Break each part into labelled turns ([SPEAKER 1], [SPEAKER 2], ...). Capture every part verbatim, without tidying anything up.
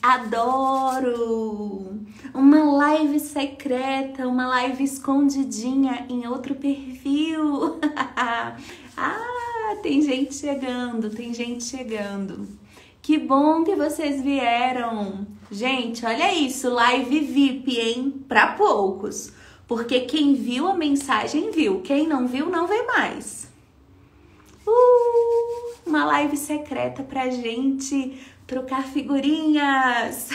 [SPEAKER 1] Adoro! Uma live secreta, uma live escondidinha em outro perfil. Ah, tem gente chegando, tem gente chegando. Que bom que vocês vieram. Gente, olha isso, live V I P, hein? Para poucos. Porque quem viu a mensagem viu, quem não viu não vê mais. Uh, uma live secreta pra gente trocar figurinhas.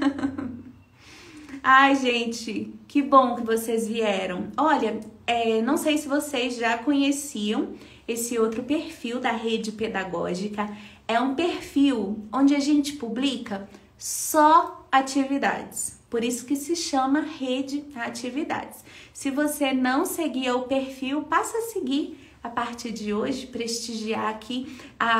[SPEAKER 1] Ai, gente, que bom que vocês vieram. Olha, é, não sei se vocês já conheciam esse outro perfil da Rede Pedagógica. É um perfil onde a gente publica só atividades. Por isso que se chama Rede Atividades. Se você não seguia o perfil, passa a seguir a partir de hoje, prestigiar aqui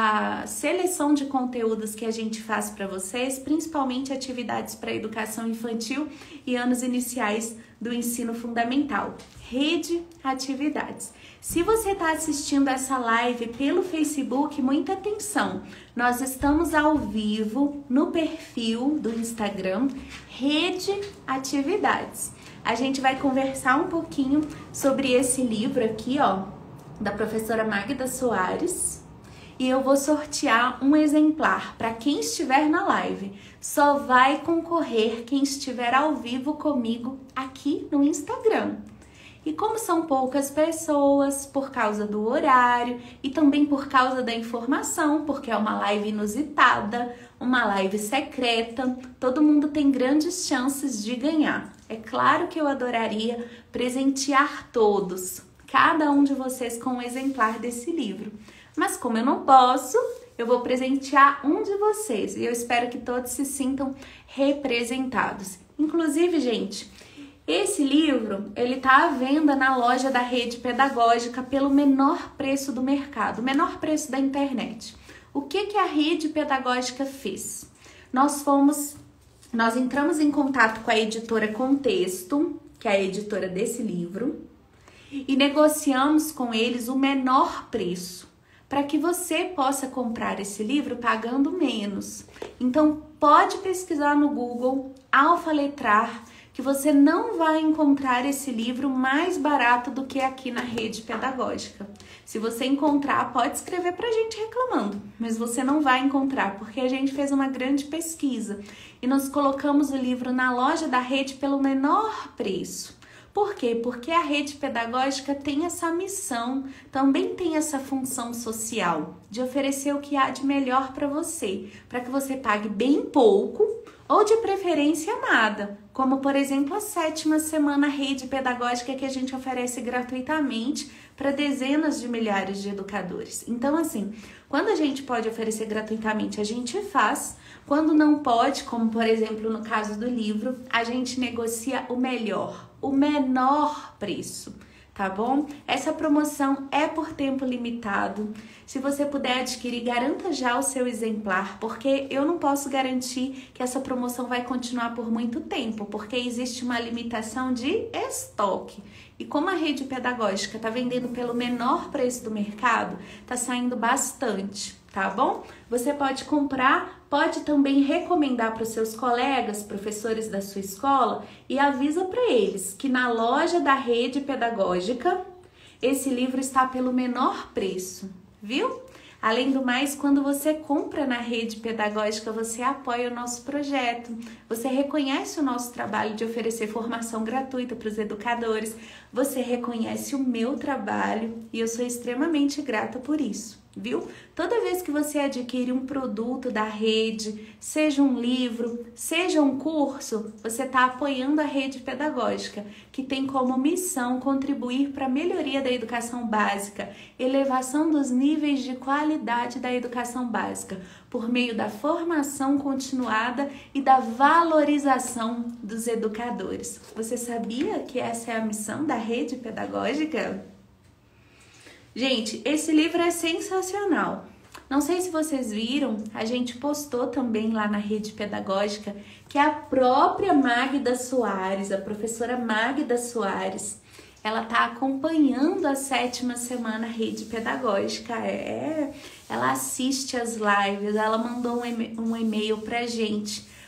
[SPEAKER 1] a seleção de conteúdos que a gente faz para vocês, principalmente atividades para educação infantil e anos iniciais do ensino fundamental. Rede Atividades. Se você está assistindo essa live pelo Facebook, muita atenção. Nós estamos ao vivo no perfil do Instagram Rede Atividades. A gente vai conversar um pouquinho sobre esse livro aqui, ó, da professora Magda Soares, e eu vou sortear um exemplar para quem estiver na live. Só vai concorrer quem estiver ao vivo comigo aqui no Instagram. E como são poucas pessoas, por causa do horário e também por causa da informação, porque é uma live inusitada, uma live secreta, todo mundo tem grandes chances de ganhar. É claro que eu adoraria presentear todos, cada um de vocês com um exemplar desse livro. Mas como eu não posso, eu vou presentear um de vocês e eu espero que todos se sintam representados. Inclusive, gente, esse livro, ele tá à venda na loja da Rede Pedagógica pelo menor preço do mercado, o menor preço da internet. O que que a Rede Pedagógica fez? Nós fomos, nós entramos em contato com a editora Contexto, que é a editora desse livro, e negociamos com eles o menor preço, para que você possa comprar esse livro pagando menos. Então, pode pesquisar no Google, alfaletrar, que você não vai encontrar esse livro mais barato do que aqui na Rede Pedagógica. Se você encontrar, pode escrever pra gente reclamando, mas você não vai encontrar, porque a gente fez uma grande pesquisa e nós colocamos o livro na loja da Rede pelo menor preço. Por quê? Porque a Rede Pedagógica tem essa missão, também tem essa função social de oferecer o que há de melhor para você, para que você pague bem pouco ou de preferência nada, como por exemplo a sétima semana Rede Pedagógica que a gente oferece gratuitamente para dezenas de milhares de educadores. Então assim, quando a gente pode oferecer gratuitamente, a gente faz. Quando não pode, como por exemplo no caso do livro, a gente negocia o melhor, o menor preço, tá bom? Essa promoção é por tempo limitado. Se você puder adquirir, garanta já o seu exemplar, porque eu não posso garantir que essa promoção vai continuar por muito tempo, porque existe uma limitação de estoque. E como a Rede Pedagógica está vendendo pelo menor preço do mercado, tá saindo bastante, tá bom? Você pode comprar, pode também recomendar para os seus colegas, professores da sua escola, e avisa para eles que na loja da Rede Pedagógica esse livro está pelo menor preço, viu? Além do mais, quando você compra na Rede Pedagógica, você apoia o nosso projeto, você reconhece o nosso trabalho de oferecer formação gratuita para os educadores, você reconhece o meu trabalho e eu sou extremamente grata por isso, viu? Toda vez que você adquire um produto da rede, seja um livro, seja um curso, você está apoiando a Rede Pedagógica, que tem como missão contribuir para a melhoria da educação básica, elevação dos níveis de qualidade da educação básica, por meio da formação continuada e da valorização dos educadores. Você sabia que essa é a missão da Rede Pedagógica? Gente, esse livro é sensacional. Não sei se vocês viram, a gente postou também lá na Rede Pedagógica que a própria Magda Soares, a professora Magda Soares, ela tá acompanhando a sétima semana Rede Pedagógica. É, ela assiste as lives, ela mandou um e-mail pra gente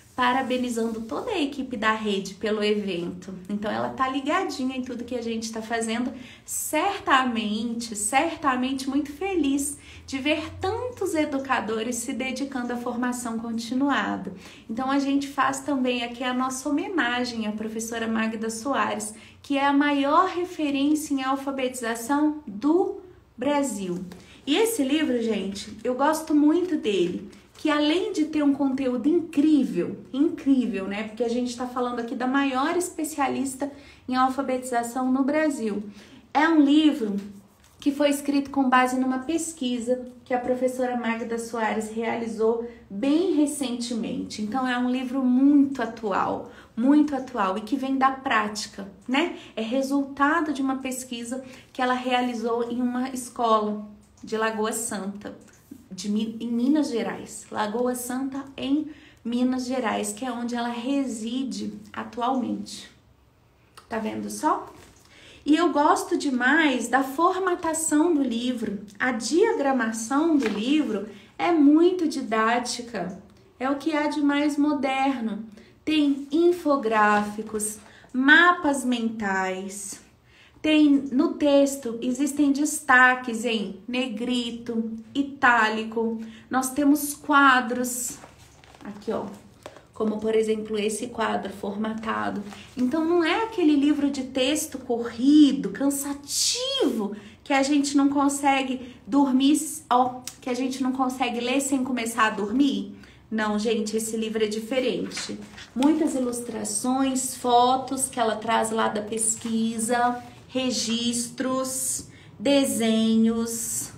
[SPEAKER 1] parabenizando toda a equipe da rede pelo evento. Então ela tá ligadinha em tudo que a gente está fazendo, certamente, certamente muito feliz de ver tantos educadores se dedicando à formação continuada. Então a gente faz também aqui a nossa homenagem à professora Magda Soares, que é a maior referência em alfabetização do Brasil. E esse livro, gente, eu gosto muito dele, que além de ter um conteúdo incrível, incrível, né? Porque a gente está falando aqui da maior especialista em alfabetização no Brasil. É um livro que foi escrito com base numa pesquisa que a professora Magda Soares realizou bem recentemente. Então é um livro muito atual, muito atual e que vem da prática, né? É resultado de uma pesquisa que ela realizou em uma escola de Lagoa Santa, de, em Minas Gerais. Lagoa Santa em Minas Gerais, que é onde ela reside atualmente. Tá vendo só? E eu gosto demais da formatação do livro. A diagramação do livro é muito didática. É o que há de mais moderno. Tem infográficos, mapas mentais. Tem no texto, existem destaques em negrito, itálico. Nós temos quadros, aqui ó, como por exemplo esse quadro formatado. Então não é aquele livro de texto corrido, cansativo, que a gente não consegue dormir, ó, que a gente não consegue ler sem começar a dormir. Não, gente, esse livro é diferente. Muitas ilustrações, fotos que ela traz lá da pesquisa, registros, desenhos,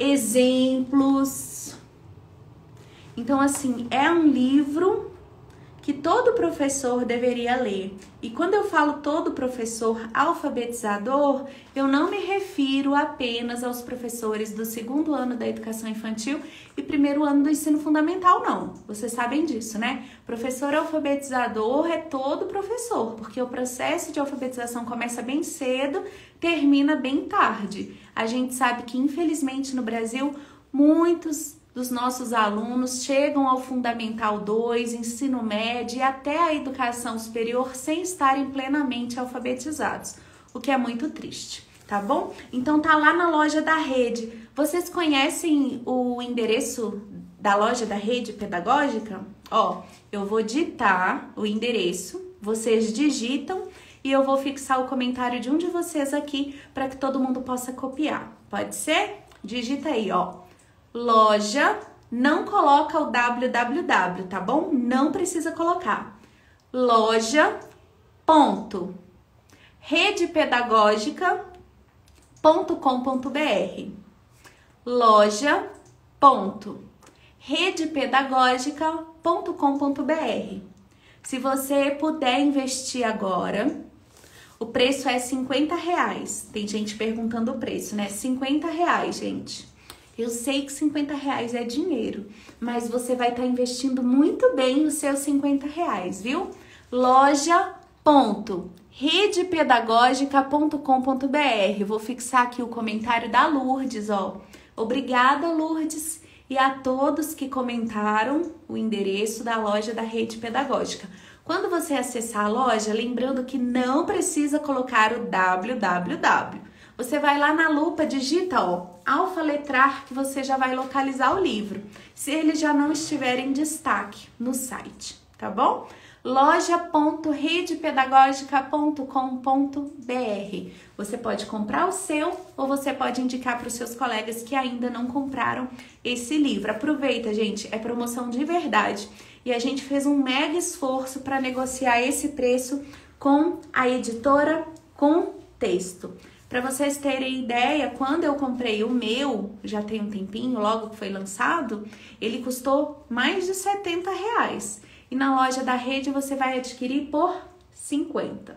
[SPEAKER 1] exemplos. Então, assim, é um livro que todo professor deveria ler. E quando eu falo todo professor alfabetizador, eu não me refiro apenas aos professores do segundo ano da educação infantil e primeiro ano do ensino fundamental, não. Vocês sabem disso, né? Professor alfabetizador é todo professor, porque o processo de alfabetização começa bem cedo, termina bem tarde. A gente sabe que, infelizmente, no Brasil, muitos dos nossos alunos chegam ao Fundamental dois, ensino médio e até a educação superior sem estarem plenamente alfabetizados, o que é muito triste, tá bom? Então tá lá na loja da rede. Vocês conhecem o endereço da loja da rede pedagógica? Ó, eu vou ditar o endereço, vocês digitam e eu vou fixar o comentário de um de vocês aqui para que todo mundo possa copiar. Pode ser? Digita aí, ó. Loja, não coloca o www, tá bom? Não precisa colocar. Loja, ponto, redepedagógica ponto com ponto br. Loja, ponto, redepedagógica ponto com ponto br. Se você puder investir agora, o preço é cinquenta reais. Tem gente perguntando o preço, né? cinquenta reais, gente. Eu sei que cinquenta reais é dinheiro, mas você vai estar investindo muito bem os seus cinquenta reais, viu? Loja ponto redepedagógica ponto com ponto br. Vou fixar aqui o comentário da Lourdes, ó. Obrigada, Lourdes, e a todos que comentaram o endereço da loja da Rede Pedagógica. Quando você acessar a loja, lembrando que não precisa colocar o www. Você vai lá na lupa, digita, ó, alfaletrar, que você já vai localizar o livro, se ele já não estiver em destaque no site, tá bom? loja ponto redepedagógica ponto com ponto br. Você pode comprar o seu ou você pode indicar para os seus colegas que ainda não compraram esse livro. Aproveita, gente, é promoção de verdade. E a gente fez um mega esforço para negociar esse preço com a editora Contexto. Para vocês terem ideia, quando eu comprei o meu, já tem um tempinho, logo que foi lançado, ele custou mais de setenta reais. E na loja da rede você vai adquirir por cinquenta.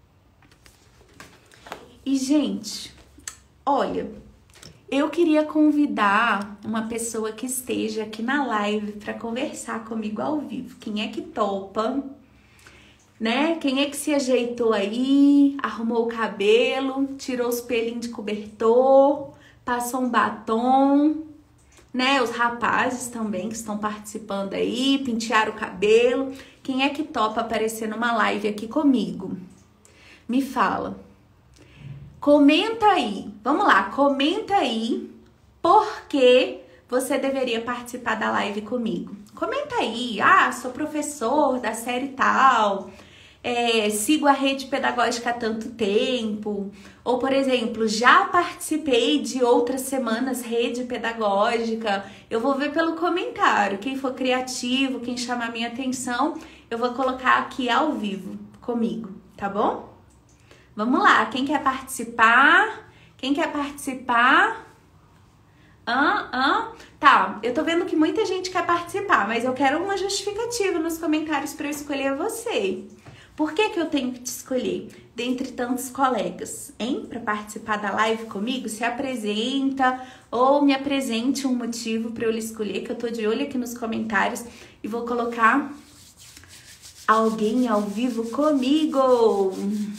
[SPEAKER 1] E, gente, olha, eu queria convidar uma pessoa que esteja aqui na live para conversar comigo ao vivo. Quem é que topa? Né? Quem é que se ajeitou aí, arrumou o cabelo, tirou os pelinhos de cobertor, passou um batom, né? Os rapazes também que estão participando aí, pentear o cabelo. Quem é que topa aparecer numa live aqui comigo? Me fala. Comenta aí. Vamos lá, comenta aí por que você deveria participar da live comigo. Comenta aí. Ah, sou professor da série tal. É, sigo a rede pedagógica há tanto tempo. Ou, por exemplo, já participei de outras semanas rede pedagógica. Eu vou ver pelo comentário. Quem for criativo, quem chamar minha atenção, eu vou colocar aqui ao vivo comigo, tá bom? Vamos lá, quem quer participar? Quem quer participar? Ah, ah. Tá, eu tô vendo que muita gente quer participar, mas eu quero uma justificativa nos comentários para eu escolher você. Por que que eu tenho que te escolher dentre tantos colegas, hein? Para participar da live comigo, se apresenta ou me apresente um motivo para eu lhe escolher, que eu tô de olho aqui nos comentários e vou colocar alguém ao vivo comigo.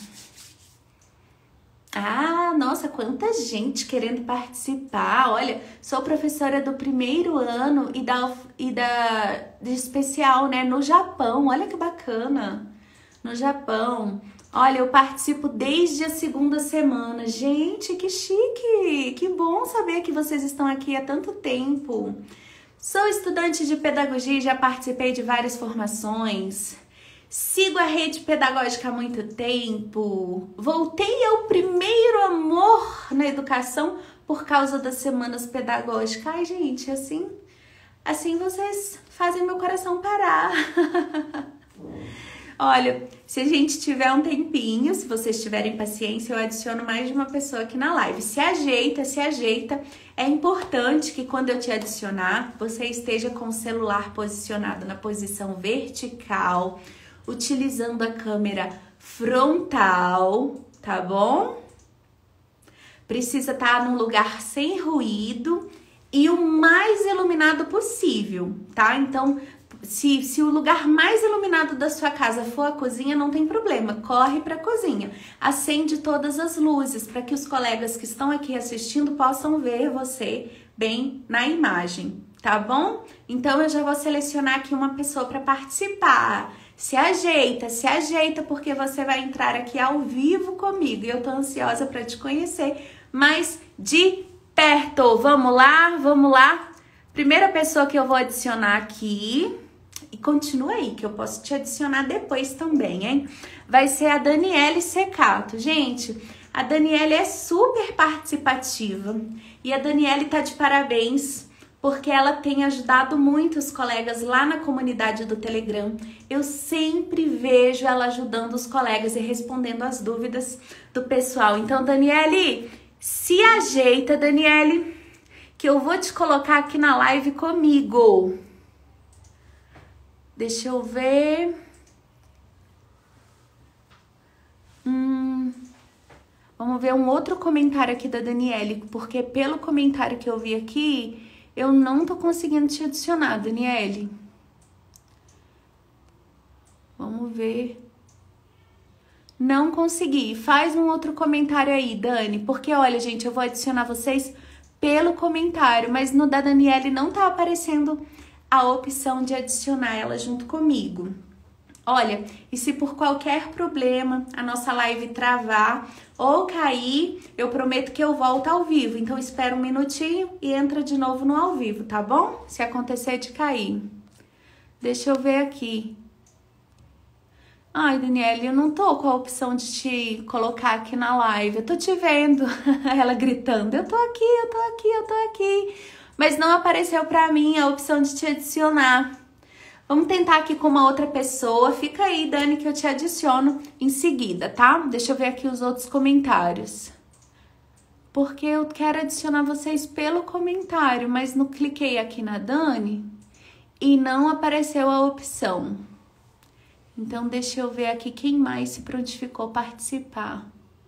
[SPEAKER 1] Ah, nossa, quanta gente querendo participar. Olha, sou professora do primeiro ano e da, e da de especial, né, no Japão. Olha que bacana. No Japão. Olha, eu participo desde a segunda semana. Gente, que chique! Que bom saber que vocês estão aqui há tanto tempo. Sou estudante de pedagogia e já participei de várias formações. Sigo a rede pedagógica há muito tempo. Voltei ao primeiro amor na educação por causa das semanas pedagógicas. Ai, gente, assim, assim vocês fazem meu coração parar. Olha, se a gente tiver um tempinho, se vocês tiverem paciência, eu adiciono mais de uma pessoa aqui na live. Se ajeita, se ajeita. É importante que quando eu te adicionar, você esteja com o celular posicionado na posição vertical, utilizando a câmera frontal, tá bom? Precisa estar num lugar sem ruído e o mais iluminado possível, tá? Então, se, se o lugar mais iluminado da sua casa for a cozinha, não tem problema, corre para a cozinha. Acende todas as luzes para que os colegas que estão aqui assistindo possam ver você bem na imagem, tá bom? Então, eu já vou selecionar aqui uma pessoa para participar. Se ajeita, se ajeita, porque você vai entrar aqui ao vivo comigo e eu tô ansiosa para te conhecer mais de perto. Vamos lá, vamos lá. Primeira pessoa que eu vou adicionar aqui, e continua aí, que eu posso te adicionar depois também, hein? Vai ser a Daniele Secato. Gente, a Daniele é super participativa e a Daniele tá de parabéns, porque ela tem ajudado muito os colegas lá na comunidade do Telegram. Eu sempre vejo ela ajudando os colegas e respondendo as dúvidas do pessoal. Então, Daniele, se ajeita, Daniele, que eu vou te colocar aqui na live comigo. Deixa eu ver. Hum... Vamos ver um outro comentário aqui da Daniele, porque pelo comentário que eu vi aqui, eu não tô conseguindo te adicionar, Daniele. Vamos ver. Não consegui. Faz um outro comentário aí, Dani, porque olha, gente, eu vou adicionar vocês pelo comentário, mas no da Daniele não tá aparecendo a opção de adicionar ela junto comigo. Olha, e se por qualquer problema a nossa live travar ou cair, eu prometo que eu volto ao vivo. Então, espera um minutinho e entra de novo no ao vivo, tá bom? Se acontecer de cair. Deixa eu ver aqui. Ai, Daniele, eu não tô com a opção de te colocar aqui na live. Eu tô te vendo. Ela gritando, eu tô aqui, eu tô aqui, eu tô aqui. Mas não apareceu pra mim a opção de te adicionar. Vamos tentar aqui com uma outra pessoa. Fica aí, Dani, que eu te adiciono em seguida, tá? Deixa eu ver aqui os outros comentários. Porque eu quero adicionar vocês pelo comentário, mas não cliquei aqui na Dani e não apareceu a opção. Então, deixa eu ver aqui quem mais se prontificou participar.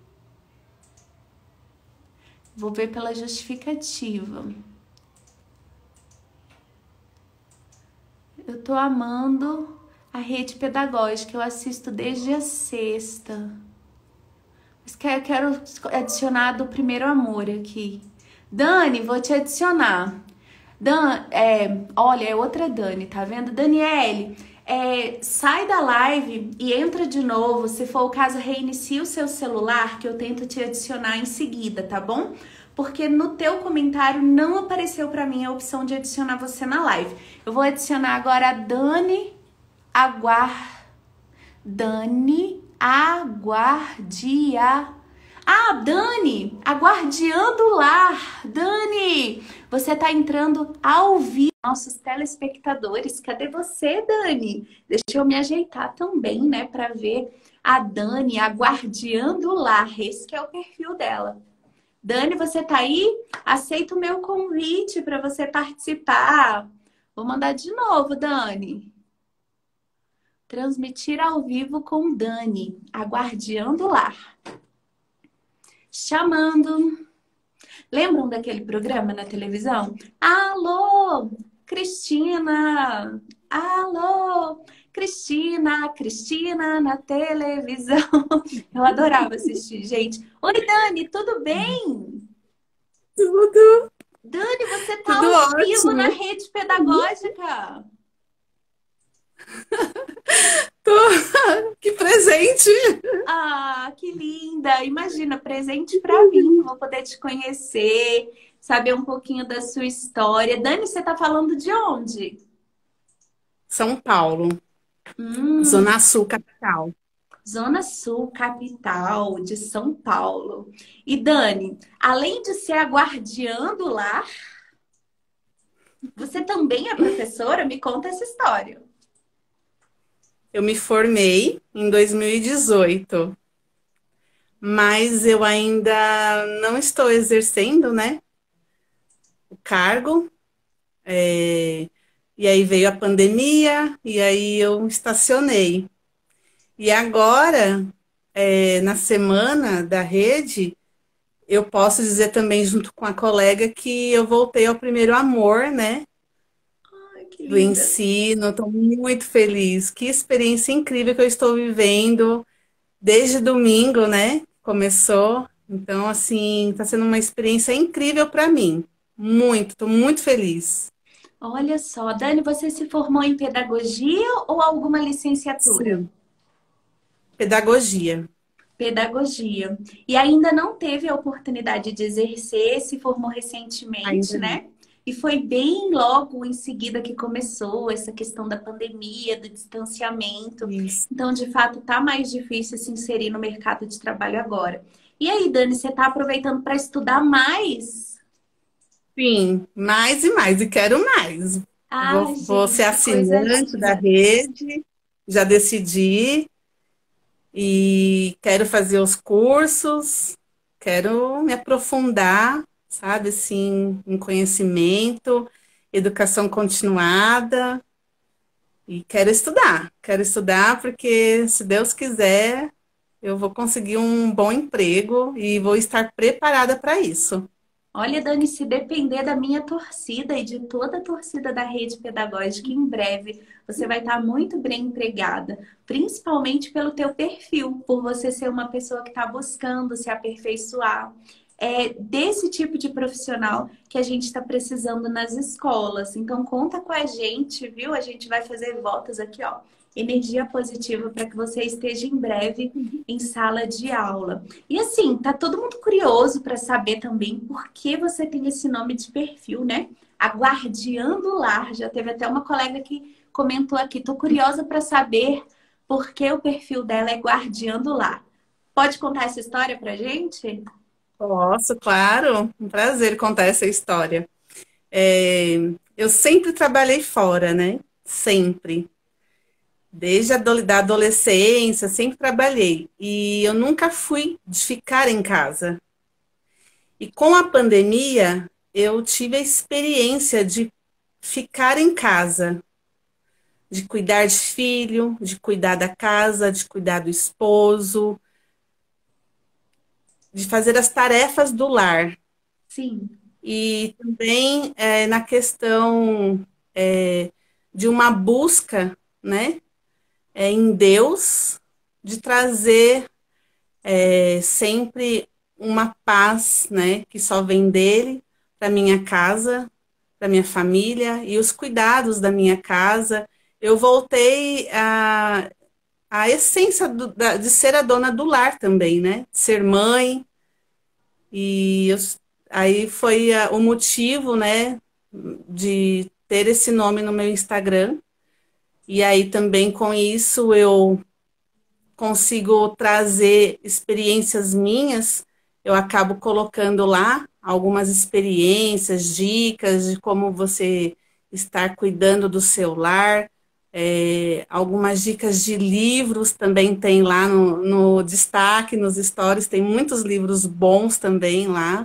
[SPEAKER 1] Vou ver pela justificativa. Eu tô amando a rede pedagógica, eu assisto desde a sexta. Mas quero, quero adicionar do primeiro amor aqui. Dani, vou te adicionar. Dan, é, olha, é outra Dani, tá vendo? Daniele, é, sai da live e entra de novo. Se for o caso, reinicia o seu celular que eu tento te adicionar em seguida, tá bom? Porque no teu comentário não apareceu pra mim a opção de adicionar você na live. Eu vou adicionar agora a Dani Aguar... Dani Aguardia... Ah, Dani, a guardiã do lar. Dani, você tá entrando ao vivo. Nossos telespectadores, cadê você, Dani? Deixa eu me ajeitar também, né, para ver a Dani, a guardiã do lar. Esse que é o perfil dela. Dani, você tá aí? Aceita o meu convite para você participar. Vou mandar de novo, Dani. Transmitir ao vivo com Dani, a guardiã do lar. Chamando. Lembram daquele programa na televisão? Alô, Cristina! Alô, Cristina! Cristina na televisão. Eu adorava assistir, gente. Oi, Dani, tudo bem?
[SPEAKER 2] Tudo,
[SPEAKER 1] Dani, você tá
[SPEAKER 2] tudo
[SPEAKER 1] ao vivo na
[SPEAKER 2] ótimo.
[SPEAKER 1] rede pedagógica.
[SPEAKER 2] Tô... Que presente!
[SPEAKER 1] Ah, que linda! Imagina, presente para mim, que eu vou poder te conhecer, saber um pouquinho da sua história. Dani, você tá falando de onde?
[SPEAKER 2] São Paulo,
[SPEAKER 1] Hum,
[SPEAKER 2] Zona Sul, capital.
[SPEAKER 1] Zona Sul, capital de São Paulo. E Dani, além de ser a guardiã do lar, você também é professora? Me conta essa história.
[SPEAKER 2] Eu me formei em dois mil e dezoito, mas eu ainda não estou exercendo, né, o cargo. é, E aí veio a pandemia, e aí eu estacionei. E agora, é, na semana da rede, eu posso dizer também, junto com a colega, que eu voltei ao primeiro amor, né?
[SPEAKER 1] Ai, que
[SPEAKER 2] Do
[SPEAKER 1] linda.
[SPEAKER 2] ensino. Estou muito feliz. Que experiência incrível que eu estou vivendo desde domingo, né? Começou. Então, assim, está sendo uma experiência incrível para mim. Muito, estou muito feliz.
[SPEAKER 1] Olha só, Dani, você se formou em pedagogia ou alguma licenciatura?
[SPEAKER 2] Sim. Pedagogia.
[SPEAKER 1] Pedagogia. E ainda não teve a oportunidade de exercer, se formou recentemente,
[SPEAKER 2] Ainda não.
[SPEAKER 1] né? E foi bem logo em seguida que começou essa questão da pandemia, do distanciamento.
[SPEAKER 2] Isso.
[SPEAKER 1] Então, de fato, tá mais difícil se inserir no mercado de trabalho agora. E aí, Dani, você tá aproveitando para estudar mais?
[SPEAKER 2] Sim, mais e mais, e quero mais. Vou,
[SPEAKER 1] Ai,
[SPEAKER 2] vou ser
[SPEAKER 1] gente, que coisa
[SPEAKER 2] assinante da
[SPEAKER 1] linda.
[SPEAKER 2] rede, já decidi. E quero fazer os cursos, quero me aprofundar, sabe, assim, em conhecimento, educação continuada, e quero estudar, quero estudar porque, se Deus quiser, eu vou conseguir um bom emprego e vou estar preparada para isso.
[SPEAKER 1] Olha, Dani, se depender da minha torcida e de toda a torcida da rede pedagógica, em breve você vai estar muito bem empregada, principalmente pelo teu perfil, por você ser uma pessoa que está buscando se aperfeiçoar. É desse tipo de profissional que a gente está precisando nas escolas. Então conta com a gente, viu? A gente vai fazer votos aqui, ó. Energia positiva para que você esteja em breve em sala de aula. E assim, tá todo mundo curioso para saber também por que você tem esse nome de perfil, né? A Guardiã do Lar. Já teve até uma colega que comentou aqui. Tô curiosa para saber por que o perfil dela é Guardiã do Lar. Pode contar essa história pra gente?
[SPEAKER 2] Posso, claro, um prazer contar essa história. É, eu sempre trabalhei fora, né? Sempre. Desde a ado- da adolescência, sempre trabalhei. E eu nunca fui de ficar em casa. E com a pandemia, eu tive a experiência de ficar em casa, de cuidar de filho, de cuidar da casa, de cuidar do esposo, de fazer as tarefas do lar.
[SPEAKER 1] Sim.
[SPEAKER 2] E também é, na questão é, de uma busca, né, é, em Deus, de trazer é, sempre uma paz, né, que só vem dele para minha casa, da minha família e os cuidados da minha casa. Eu voltei a, a essência do, da, de ser a dona do lar também, né? Ser mãe. E eu, aí foi a, o motivo, né, de ter esse nome no meu Instagram. E aí também com isso eu consigo trazer experiências minhas, eu acabo colocando lá algumas experiências, dicas de como você estar cuidando do seu lar, é, algumas dicas de livros também tem lá no, no destaque, nos stories, tem muitos livros bons também lá.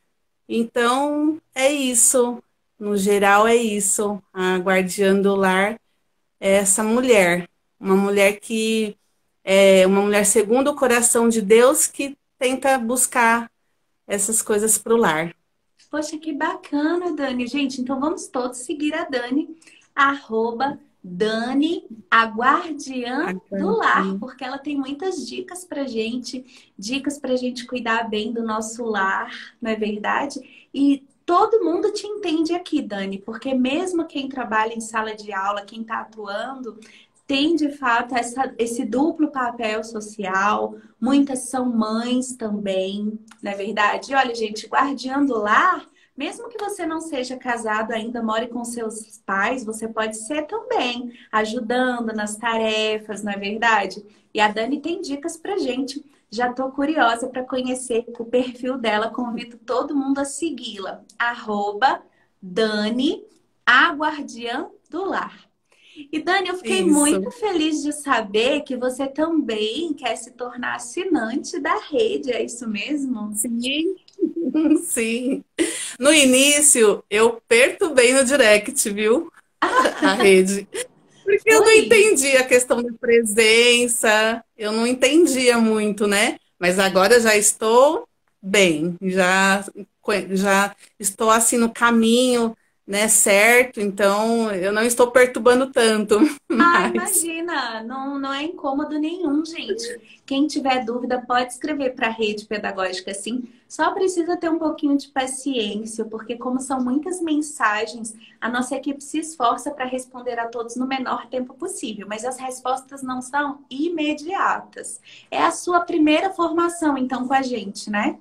[SPEAKER 2] Então, é isso. No geral, é isso. A guardiã do lar é essa mulher. Uma mulher que é uma mulher segundo o coração de Deus que tenta buscar essas coisas para o lar.
[SPEAKER 1] Poxa, que bacana, Dani. Gente, então vamos todos seguir a Dani, arroba Dani, a guardiã do lar, porque ela tem muitas dicas pra gente, dicas pra gente cuidar bem do nosso lar, não é verdade? E todo mundo te entende aqui, Dani, porque mesmo quem trabalha em sala de aula, quem está atuando, tem de fato essa, esse duplo papel social. Muitas são mães também, não é verdade? E olha, gente, guardiã do lar, mesmo que você não seja casado ainda, more com seus pais, você pode ser também, ajudando nas tarefas, não é verdade? E a Dani tem dicas pra gente. Já tô curiosa para conhecer o perfil dela. Convido todo mundo a segui-la. Arroba Dani, a guardiã do lar. E Dani, eu fiquei
[SPEAKER 2] Isso.
[SPEAKER 1] muito feliz de saber que você também quer se tornar assinante da rede, é isso mesmo?
[SPEAKER 2] Sim, sim. No início, eu perturbei no direct, viu? A rede. Porque eu não
[SPEAKER 1] Oi.
[SPEAKER 2] entendi a questão da presença, eu não entendia muito, né? Mas agora já estou bem, já, já estou assim no caminho, né, certo, então eu não estou perturbando tanto
[SPEAKER 1] Ah,
[SPEAKER 2] mais.
[SPEAKER 1] imagina, não, não é incômodo nenhum, gente. Quem tiver dúvida pode escrever para a rede pedagógica, sim. Só precisa ter um pouquinho de paciência, porque como são muitas mensagens, a nossa equipe se esforça para responder a todos no menor tempo possível, mas as respostas não são imediatas. É a sua primeira formação, então, com a gente, né?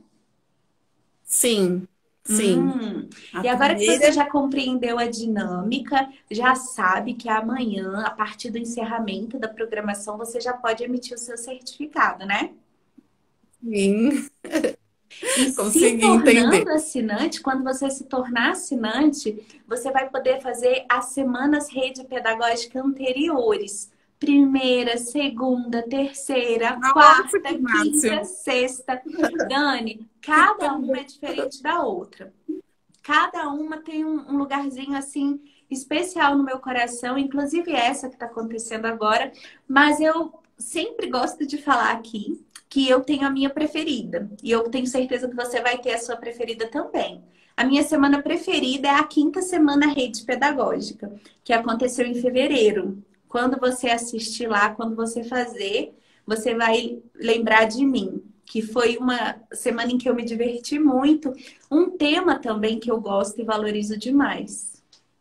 [SPEAKER 2] Sim, sim.
[SPEAKER 1] Hum.
[SPEAKER 2] A
[SPEAKER 1] E agora que você
[SPEAKER 2] primeira,
[SPEAKER 1] já compreendeu a dinâmica, já sabe que amanhã, a partir do encerramento da programação, você já pode emitir o seu certificado, né?
[SPEAKER 2] sim,
[SPEAKER 1] E se
[SPEAKER 2] consegui
[SPEAKER 1] tornando
[SPEAKER 2] entender.
[SPEAKER 1] assinante, quando você se tornar assinante, você vai poder fazer as semanas rede pedagógica anteriores. Primeira, segunda, terceira,
[SPEAKER 2] Nossa,
[SPEAKER 1] quarta,
[SPEAKER 2] que
[SPEAKER 1] quinta,
[SPEAKER 2] máximo.
[SPEAKER 1] sexta. Dani, cada uma é diferente da outra. Cada uma tem um, um lugarzinho assim especial no meu coração, inclusive essa que está acontecendo agora. Mas eu sempre gosto de falar aqui que eu tenho a minha preferida. E eu tenho certeza que você vai ter a sua preferida também. A minha semana preferida é a quinta semana rede pedagógica, que aconteceu em fevereiro. Quando você assistir lá, quando você fazer, você vai lembrar de mim, que foi uma semana em que eu me diverti muito. Um tema também que eu gosto e valorizo demais.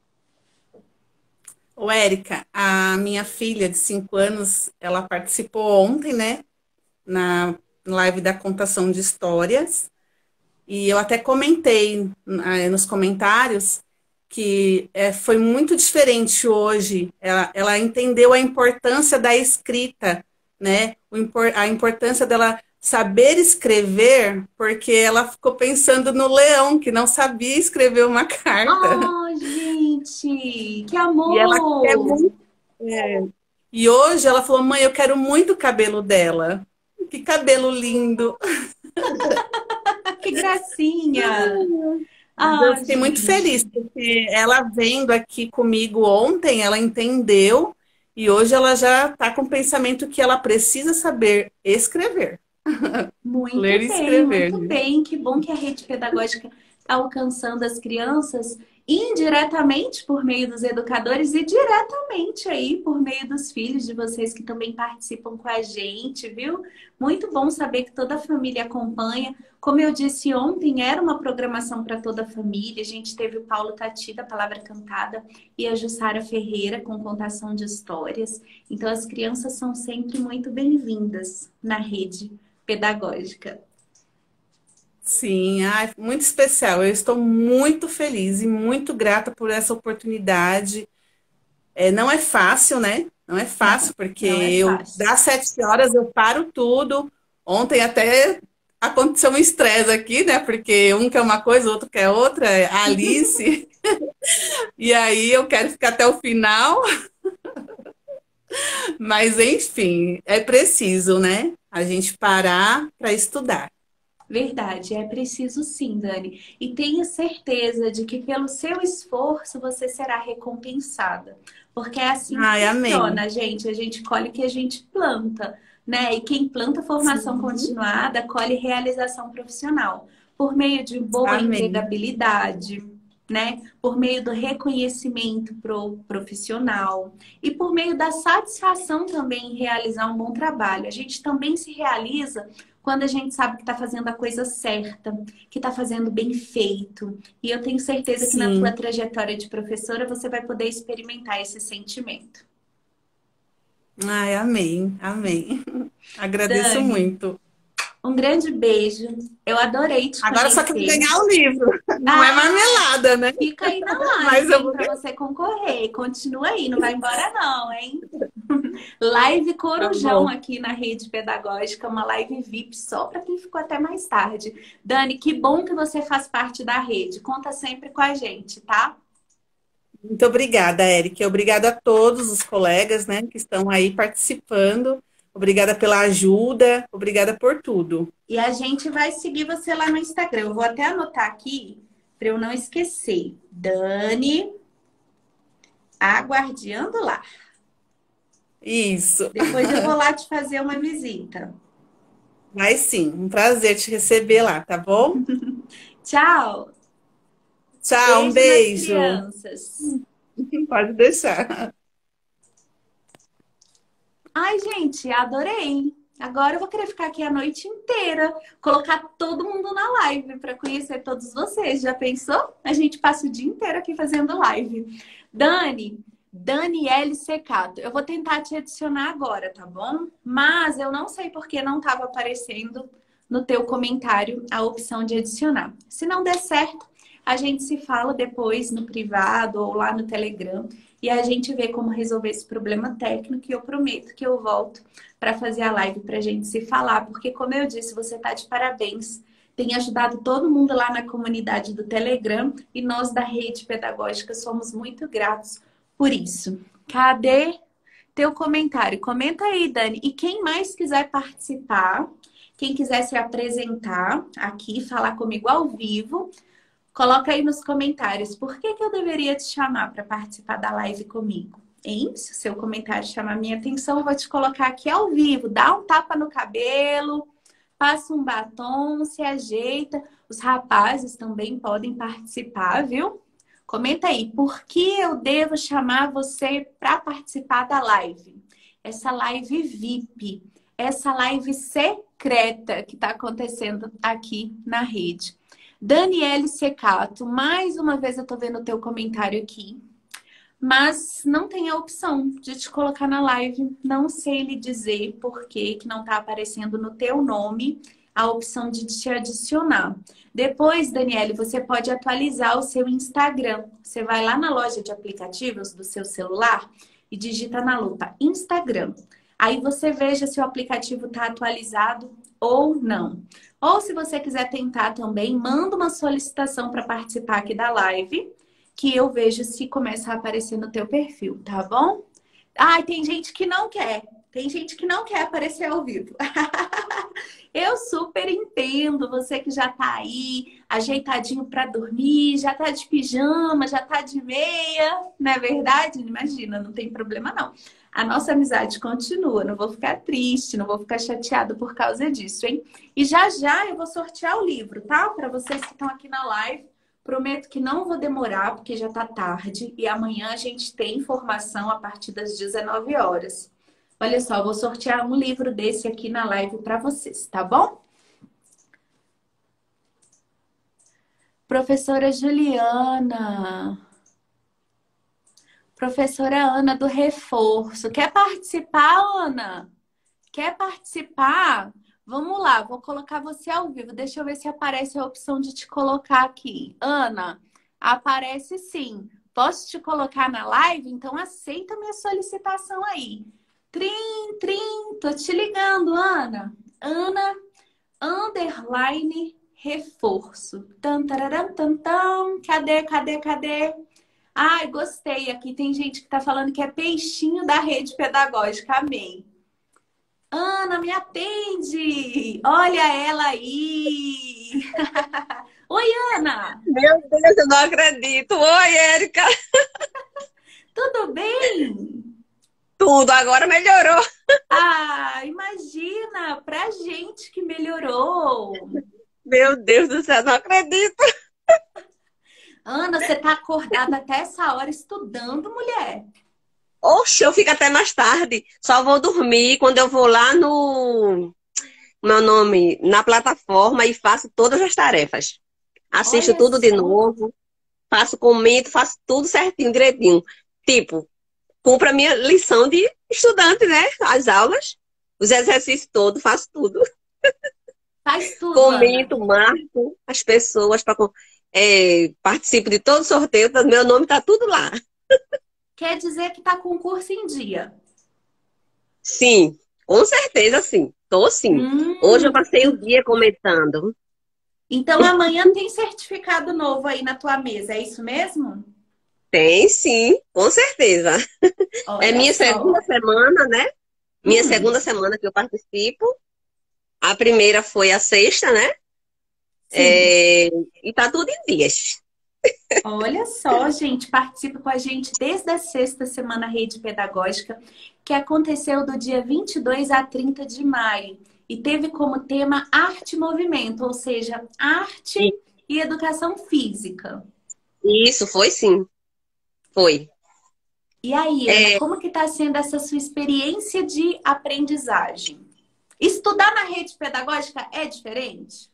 [SPEAKER 2] Ô, Érica, a minha filha de cinco anos, ela participou ontem, né, na live da contação de histórias, e eu até comentei eh, nos comentários que eh, foi muito diferente hoje. Ela, ela entendeu a importância da escrita, né, o impor- a importância dela saber escrever, porque ela ficou pensando no leão, que não sabia escrever uma carta.
[SPEAKER 1] Oh, gente, que
[SPEAKER 2] E ela quer
[SPEAKER 1] amor!
[SPEAKER 2] muito. É. E hoje ela falou, mãe, eu quero muito o cabelo dela. Que cabelo lindo.
[SPEAKER 1] Que gracinha!
[SPEAKER 2] Eu
[SPEAKER 1] Ah,
[SPEAKER 2] fiquei muito feliz,
[SPEAKER 1] gente,
[SPEAKER 2] porque ela vendo aqui comigo ontem, ela entendeu, e hoje ela já está com o pensamento que ela precisa saber escrever. Ler
[SPEAKER 1] muito
[SPEAKER 2] e
[SPEAKER 1] bem,
[SPEAKER 2] escrever,
[SPEAKER 1] muito
[SPEAKER 2] né?
[SPEAKER 1] bem. Que bom que a rede pedagógica alcançando as crianças indiretamente por meio dos educadores e diretamente aí por meio dos filhos de vocês que também participam com a gente, viu? Muito bom saber que toda a família acompanha. Como eu disse ontem, era uma programação para toda a família. A gente teve o Paulo Tati, da Palavra Cantada, e a Jussara Ferreira, com contação de histórias. Então, as crianças são sempre muito bem-vindas na rede pedagógica.
[SPEAKER 2] Sim, ai, muito especial. Eu estou muito feliz e muito grata por essa oportunidade. É, não é fácil, né? Não é fácil, porque
[SPEAKER 1] Não é
[SPEAKER 2] eu,
[SPEAKER 1] fácil.
[SPEAKER 2] das sete horas, eu paro tudo. Ontem até aconteceu um estresse aqui, né? Porque um quer uma coisa, o outro quer outra, é a Alice. E aí eu quero ficar até o final. Mas, enfim, é preciso, né? A gente parar para estudar.
[SPEAKER 1] Verdade, é preciso sim, Dani. E tenha certeza de que pelo seu esforço você será recompensada. Porque é assim que
[SPEAKER 2] Ai, amém.
[SPEAKER 1] funciona, gente. A gente colhe o que a gente planta, né? E quem planta formação
[SPEAKER 2] Sim,
[SPEAKER 1] continuada, colhe realização profissional. Por meio de boa
[SPEAKER 2] amém.
[SPEAKER 1] empregabilidade, né? Por meio do reconhecimento pro profissional e por meio da satisfação também em realizar um bom trabalho. A gente também se realiza quando a gente sabe que está fazendo a coisa certa, que está fazendo bem feito. E eu tenho certeza que na tua
[SPEAKER 2] Sim.
[SPEAKER 1] trajetória de professora você vai poder experimentar esse sentimento.
[SPEAKER 2] Ai, amém, amém. Agradeço
[SPEAKER 1] Dani,
[SPEAKER 2] muito.
[SPEAKER 1] um grande beijo. Eu adorei te
[SPEAKER 2] Agora só quero
[SPEAKER 1] conhecer.
[SPEAKER 2] ganhar o livro. Não é
[SPEAKER 1] Ah,
[SPEAKER 2] marmelada, né?
[SPEAKER 1] fica aí na
[SPEAKER 2] Mas
[SPEAKER 1] live,
[SPEAKER 2] eu
[SPEAKER 1] hein,
[SPEAKER 2] vou
[SPEAKER 1] para
[SPEAKER 2] ganhar.
[SPEAKER 1] você concorrer. Continua aí, não vai embora não, hein? Live
[SPEAKER 2] Tá
[SPEAKER 1] Corujão
[SPEAKER 2] bom.
[SPEAKER 1] aqui na rede pedagógica, uma live V I P só para quem ficou até mais tarde. Dani, que bom que você faz parte da rede. Conta sempre com a gente, tá?
[SPEAKER 2] Muito obrigada, Eric. Obrigada a todos os colegas, né, que estão aí participando. Obrigada pela ajuda. Obrigada por tudo.
[SPEAKER 1] E a gente vai seguir você lá no Instagram. Eu vou até anotar aqui para eu não esquecer. Dani, aguardiando lá.
[SPEAKER 2] Isso.
[SPEAKER 1] Depois eu vou lá te fazer uma visita.
[SPEAKER 2] Mas sim, um prazer te receber lá, tá bom?
[SPEAKER 1] Tchau!
[SPEAKER 2] Tchau, um
[SPEAKER 1] Beijo nas
[SPEAKER 2] beijo.
[SPEAKER 1] crianças.
[SPEAKER 2] Pode deixar.
[SPEAKER 1] Ai, gente, adorei. Agora eu vou querer ficar aqui a noite inteira, colocar todo mundo na live para conhecer todos vocês. Já pensou? A gente passa o dia inteiro aqui fazendo live. Dani, Daniele Secato, eu vou tentar te adicionar agora, tá bom? Mas eu não sei por que não estava aparecendo no teu comentário a opção de adicionar. Se não der certo, a gente se fala depois no privado ou lá no Telegram e a gente vê como resolver esse problema técnico e eu prometo que eu volto para fazer a live para a gente se falar, porque como eu disse, você tá de parabéns. Tem ajudado todo mundo lá na comunidade do Telegram e nós da rede pedagógica somos muito gratos por isso. Cadê teu comentário? Comenta aí, Dani. E quem mais quiser participar, quem quiser se apresentar aqui, falar comigo ao vivo, coloca aí nos comentários por que, que eu deveria te chamar para participar da live comigo. Hein? Se o seu comentário chamar minha atenção, eu vou te colocar aqui ao vivo. Dá um tapa no cabelo, passa um batom, se ajeita. Os rapazes também podem participar, viu? Comenta aí, por que eu devo chamar você para participar da live? Essa live V I P, essa live secreta que está acontecendo aqui na rede. Daniele Secato, mais uma vez eu tô vendo o teu comentário aqui, mas não tem a opção de te colocar na live. Não sei lhe dizer por que que não tá aparecendo no teu nome a opção de te adicionar. Depois, Daniele, você pode atualizar o seu Instagram. Você vai lá na loja de aplicativos do seu celular e digita na lupa Instagram. Aí você veja se o aplicativo está atualizado ou não. Ou se você quiser tentar também, manda uma solicitação para participar aqui da live, que eu vejo se começa a aparecer no teu perfil, tá bom? Ai, tem gente que não quer. Tem gente que não quer aparecer ao vivo. Eu super entendo você que já tá aí, ajeitadinho para dormir, já tá de pijama, já tá de meia, não é verdade? Imagina, não tem problema não. A nossa amizade continua, não vou ficar triste, não vou ficar chateada por causa disso, hein? E já já eu vou sortear o livro, tá? Para vocês que estão aqui na live, Prometo que não vou demorar, porque já tá tarde e amanhã a gente tem informação a partir das dezenove horas. Olha só, eu vou sortear um livro desse aqui na live para vocês, tá bom? Professora Juliana. Professora Ana do Reforço. Quer participar, Ana? Quer participar? Vamos lá, vou colocar você ao vivo. Deixa eu ver se aparece a opção de te colocar aqui. Ana, aparece sim. Posso te colocar na live? Então aceita minha solicitação aí. Trim, trim, tô te ligando, Ana. Ana, underline, reforço. Tan, tararam, tan, tan. Cadê, cadê, cadê? Ai, gostei. Aqui tem gente que tá falando que é peixinho da rede pedagógica. Amei. Ana, me atende! Olha ela aí! Oi, Ana!
[SPEAKER 3] Meu Deus, eu não acredito. Oi, Érica.
[SPEAKER 1] Tudo bem?
[SPEAKER 3] Tudo, agora melhorou.
[SPEAKER 1] Ah, imagina! Pra gente que melhorou!
[SPEAKER 3] Meu Deus do céu, não acredito.
[SPEAKER 1] Ana, você tá acordada até essa hora estudando, mulher?
[SPEAKER 3] Oxe, eu fico até mais tarde. Só vou dormir quando eu vou lá no meu nome, na plataforma e faço todas as tarefas. Assisto
[SPEAKER 1] Olha
[SPEAKER 3] tudo de
[SPEAKER 1] só!
[SPEAKER 3] novo, faço comento, faço tudo certinho, direitinho. Tipo, cumpro a minha lição de estudante, né? As aulas, os exercícios todos, faço tudo.
[SPEAKER 1] Faz tudo, Ana.
[SPEAKER 3] Comento, marco as pessoas, pra, é, participo de todo sorteio, meu nome tá tudo lá.
[SPEAKER 1] Quer dizer que tá com o curso em dia.
[SPEAKER 3] Sim, com certeza sim. Tô sim. Hoje eu
[SPEAKER 1] Hum,
[SPEAKER 3] passei o dia comentando.
[SPEAKER 1] então amanhã tem certificado novo aí na tua mesa, é isso mesmo?
[SPEAKER 3] Tem sim, com certeza. É
[SPEAKER 1] Olha
[SPEAKER 3] minha segunda
[SPEAKER 1] só.
[SPEAKER 3] semana, né? Minha
[SPEAKER 1] Hum,
[SPEAKER 3] segunda semana que eu participo. A primeira foi a sexta, né?
[SPEAKER 1] sim.
[SPEAKER 3] É, e tá tudo em dias.
[SPEAKER 1] Olha só, gente, participa com a gente desde a sexta semana Rede Pedagógica, que aconteceu do dia vinte e dois a trinta de maio. E teve como tema arte e movimento, ou seja, arte
[SPEAKER 3] E
[SPEAKER 1] e educação física.
[SPEAKER 3] isso foi sim, foi.
[SPEAKER 1] E aí, Ana,
[SPEAKER 3] É,
[SPEAKER 1] como que está sendo essa sua experiência de aprendizagem? Estudar na rede pedagógica é diferente?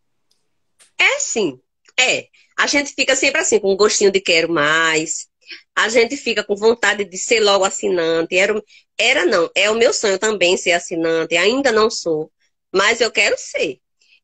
[SPEAKER 3] é sim, é. A gente fica sempre assim, com um gostinho de quero mais. A gente fica com vontade de ser logo assinante. Era, o- era não, é o meu sonho também ser assinante. Ainda não sou, mas eu quero ser.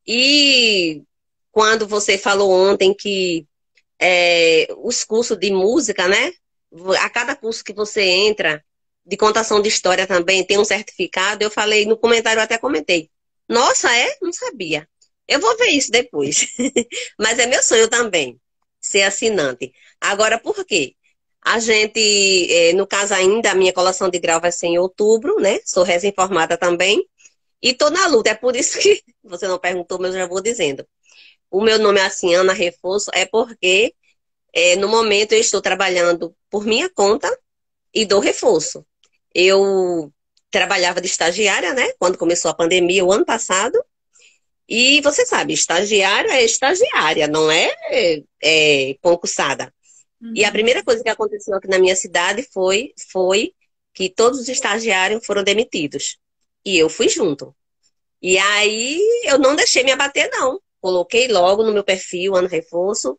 [SPEAKER 3] E quando você falou ontem que é, os cursos de música, né? A cada curso que você entra, de contação de história também, tem um certificado. Eu falei, no comentário eu até comentei. Nossa, é? Não sabia. Eu vou ver isso depois. Mas é meu sonho também, ser assinante. Agora, por quê? A gente, é, no caso ainda, a minha colação de grau vai ser em outubro, né? Sou recém-formada também. E tô na luta. É por isso que você não perguntou, mas eu já vou dizendo. O meu nome é assim, Ana Reforço, é porque é, no momento eu estou trabalhando por minha conta e dou reforço. Eu trabalhava de estagiária, né? Quando começou a pandemia, o ano passado. E você sabe, estagiária é estagiária, não é, é concursada. E a
[SPEAKER 1] Uhum.
[SPEAKER 3] primeira coisa que aconteceu aqui na minha cidade foi, foi que todos os estagiários foram demitidos. E eu fui junto. E aí eu não deixei me abater, não. Coloquei logo no meu perfil, Ano Reforço,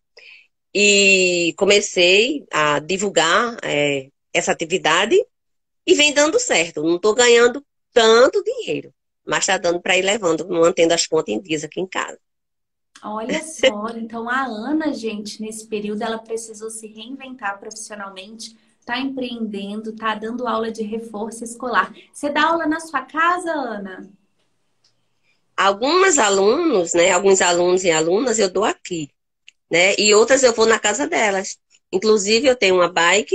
[SPEAKER 3] e comecei a divulgar é, essa atividade e vem dando certo. Não estou ganhando tanto dinheiro, mas está dando para ir levando, mantendo as contas em dias aqui em casa.
[SPEAKER 1] Olha só, então a Ana, gente, nesse período ela precisou se reinventar profissionalmente, tá empreendendo, tá dando aula de reforço escolar. Você dá aula na sua casa, Ana?
[SPEAKER 3] Alguns alunos, né, alguns alunos e alunas eu dou aqui, né, e outras eu vou na casa delas. Inclusive eu tenho uma bike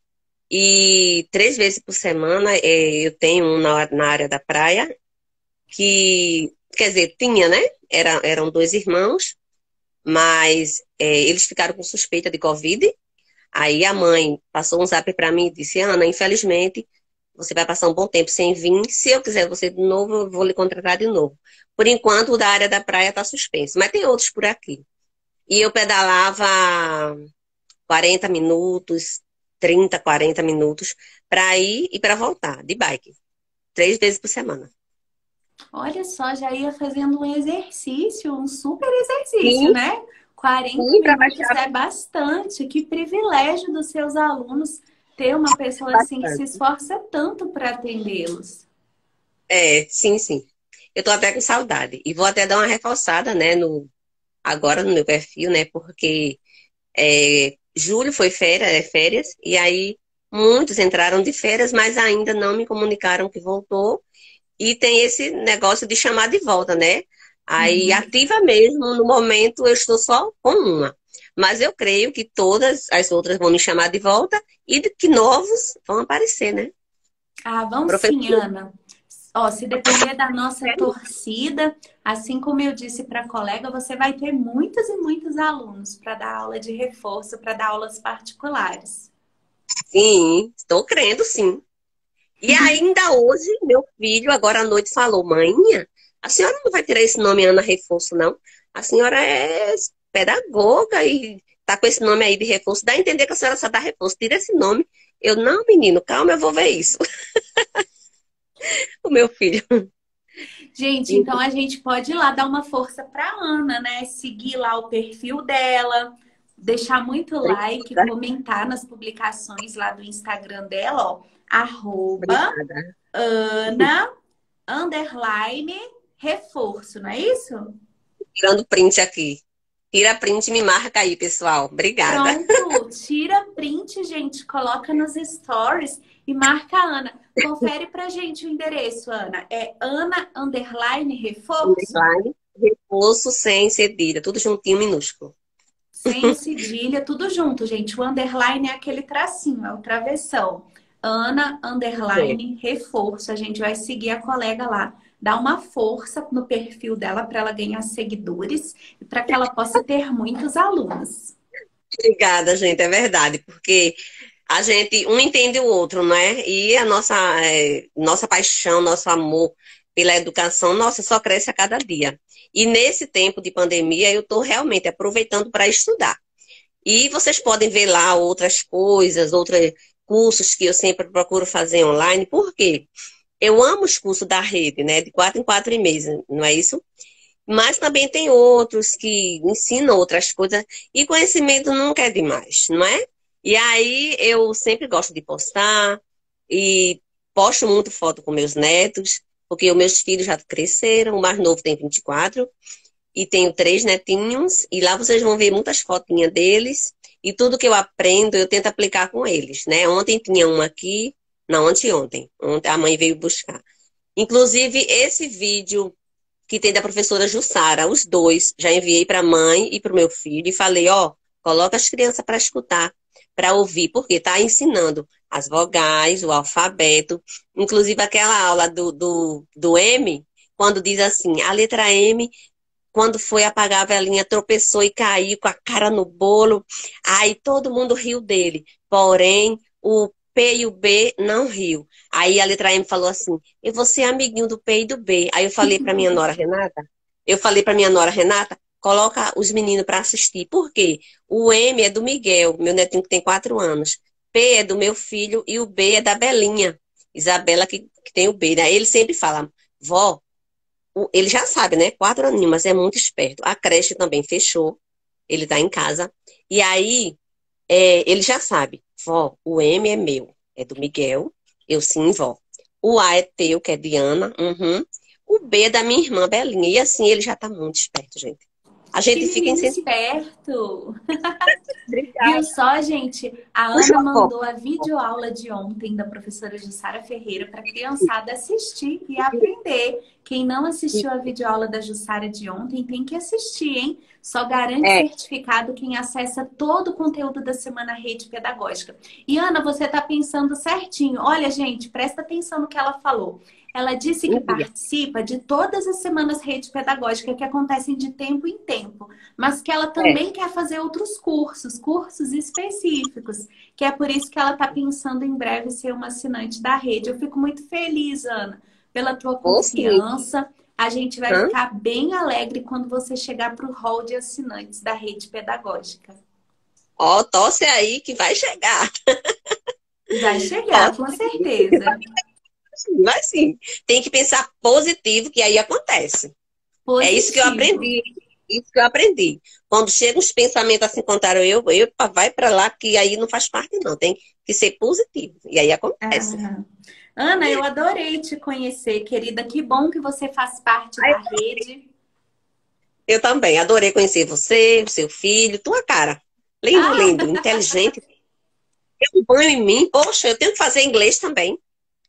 [SPEAKER 3] e três vezes por semana eh, eu tenho um na, na área da praia que, quer dizer, tinha, né? Era, eram dois irmãos, mas é, eles ficaram com suspeita de Covid. Aí a mãe passou um zap para mim e disse: Ana, infelizmente, você vai passar um bom tempo sem vir. Se eu quiser você de novo, eu vou lhe contratar de novo. Por enquanto, o da área da praia está suspenso, mas tem outros por aqui. E eu pedalava quarenta minutos, trinta, quarenta minutos, para ir e para voltar, de bike. Três vezes por semana.
[SPEAKER 1] Olha só, já ia fazendo um exercício, um super exercício,
[SPEAKER 3] Sim,
[SPEAKER 1] né? Quarenta
[SPEAKER 3] sim, para
[SPEAKER 1] minutos
[SPEAKER 3] baixar
[SPEAKER 1] é bastante. Que privilégio dos seus alunos ter uma pessoa assim que se
[SPEAKER 3] bastante.
[SPEAKER 1] esforça tanto para atendê-los.
[SPEAKER 3] É, sim, sim. Eu tô até com saudade. E vou até dar uma reforçada, né, no, agora no meu perfil, né, porque é, julho foi férias, é, férias, e aí muitos entraram de férias, mas ainda não me comunicaram que voltou. E tem esse negócio de chamar de volta, né? Aí,
[SPEAKER 1] Uhum.
[SPEAKER 3] ativa mesmo, no momento eu estou só com uma. Mas eu creio que todas as outras vão me chamar de volta e de que novos vão aparecer, né?
[SPEAKER 1] Ah, vão sim,
[SPEAKER 3] Professor,
[SPEAKER 1] Ana. Ó, se depender da nossa torcida, assim como eu disse para a colega, você vai ter muitos e muitos alunos para dar aula de reforço, para dar aulas particulares.
[SPEAKER 3] sim, estou crendo, sim. E ainda hoje, meu filho, agora à noite, falou: Mãinha, a senhora não vai tirar esse nome Ana Reforço, não? A senhora é pedagoga e tá com esse nome aí de reforço. Dá a entender que a senhora só dá reforço. Tira esse nome. Eu, não, menino, calma, eu vou ver isso. O meu filho.
[SPEAKER 1] Gente, então a gente pode ir lá dar uma força para Ana, né? Seguir lá o perfil dela, deixar muito like,
[SPEAKER 3] Obrigada,
[SPEAKER 1] comentar nas publicações lá do Instagram dela, ó, arroba
[SPEAKER 3] obrigada.
[SPEAKER 1] Ana underline reforço, não é isso?
[SPEAKER 3] Tirando print aqui. Tira print e me marca aí, pessoal. Obrigada.
[SPEAKER 1] Pronto, tira print, gente, coloca nos stories e marca a Ana. Confere pra gente o endereço, Ana. É Ana underline reforço?
[SPEAKER 3] Underline, reforço sem cedilha. Tudo juntinho, minúsculo.
[SPEAKER 1] Sem cedilha, tudo junto, gente. O underline é aquele tracinho, é o travessão. Ana,
[SPEAKER 3] É.
[SPEAKER 1] underline, reforço. A gente vai seguir a colega lá. Dar uma força no perfil dela para ela ganhar seguidores e para que ela possa ter muitos alunos.
[SPEAKER 3] Obrigada, gente. É verdade. Porque a gente, um entende o outro, né? E a nossa, é, nossa paixão, nosso amor pela educação, nossa, só cresce a cada dia. E nesse tempo de pandemia, eu estou realmente aproveitando para estudar. E vocês podem ver lá outras coisas, outros cursos que eu sempre procuro fazer online. Por quê? Eu amo os cursos da rede, né? De quatro em quatro meses, não é isso? Mas também tem outros que ensinam outras coisas. E conhecimento nunca é demais, não é? E aí eu sempre gosto de postar e posto muito foto com meus netos, porque os meus filhos já cresceram, o mais novo tem vinte e quatro e tenho três netinhos, e lá vocês vão ver muitas fotinhas deles, e tudo que eu aprendo eu tento aplicar com eles, né? Ontem tinha um aqui, não, anteontem, ontem a mãe veio buscar. Inclusive, esse vídeo que tem da professora Jussara, os dois, já enviei para a mãe e para o meu filho, e falei, ó, coloca as crianças para escutar, para ouvir, porque está ensinando as vogais, o alfabeto, inclusive aquela aula do, do, do M, quando diz assim, a letra M quando foi apagar a velinha, tropeçou e caiu com a cara no bolo. Aí todo mundo riu dele. Porém, o P e o B não riu. Aí a letra M falou assim: eu vou ser amiguinho do P e do B. Aí eu falei para minha nora Renata, eu falei para minha nora Renata, coloca os meninos para assistir. Por quê? O M é do Miguel, meu netinho que tem quatro anos. P é do meu filho e o B é da Belinha, Isabela, que, que tem o B. Aí ele sempre fala: vó, o- ele já sabe, né? Quatro aninhos, mas é muito esperto. A creche também fechou. Ele tá em casa. E aí, é, ele já sabe. Vó, o M é meu. É do Miguel. Eu sim, vó. O A é teu, que é Diana. Uhum. O B é da minha irmã Belinha. E assim, ele já tá muito esperto, gente. A
[SPEAKER 1] Que
[SPEAKER 3] gente fica
[SPEAKER 1] menino
[SPEAKER 3] incentivando.
[SPEAKER 1] esperto! Viu
[SPEAKER 3] Obrigada.
[SPEAKER 1] só, gente? A
[SPEAKER 3] Puxa
[SPEAKER 1] Ana
[SPEAKER 3] a foto.
[SPEAKER 1] mandou a videoaula de ontem da professora Jussara Ferreira para a criançada assistir e aprender. Quem não assistiu a videoaula da Jussara de ontem tem que assistir, hein? Só garante
[SPEAKER 3] É,
[SPEAKER 1] certificado quem acessa todo o conteúdo da Semana Rede Pedagógica. E Ana, você está pensando certinho. Olha, gente, presta atenção no que ela falou. Ela disse que
[SPEAKER 3] envia.
[SPEAKER 1] participa de todas as semanas Rede Pedagógica que acontecem de tempo em tempo, mas que ela
[SPEAKER 3] É,
[SPEAKER 1] também quer fazer outros cursos, cursos específicos, que é por isso que ela está pensando em breve ser uma assinante da rede. Eu fico muito feliz, Ana, pela tua
[SPEAKER 3] vou sim.
[SPEAKER 1] confiança, A gente vai
[SPEAKER 3] Hã?
[SPEAKER 1] ficar bem alegre quando você chegar para o hall de assinantes da rede pedagógica.
[SPEAKER 3] Ó, torce aí que vai chegar.
[SPEAKER 1] Vai chegar,
[SPEAKER 3] Torce
[SPEAKER 1] com
[SPEAKER 3] aí.
[SPEAKER 1] certeza.
[SPEAKER 3] Vai sim. Tem que pensar positivo, que aí acontece. É isso que eu
[SPEAKER 1] Positivo.
[SPEAKER 3] aprendi. Isso que eu aprendi. Quando chegam os pensamentos assim contrários, eu, eu vai para lá, que aí não faz parte, não. Tem que ser positivo. E aí acontece.
[SPEAKER 1] Ah. Ana, eu adorei te conhecer, querida. Que bom que você faz parte
[SPEAKER 3] Aí,
[SPEAKER 1] da rede.
[SPEAKER 3] eu também adorei conhecer você, o seu filho, tua cara. Lindo,
[SPEAKER 1] Ah,
[SPEAKER 3] lindo, inteligente. Tem um banho em mim. Poxa, eu tenho que fazer inglês também.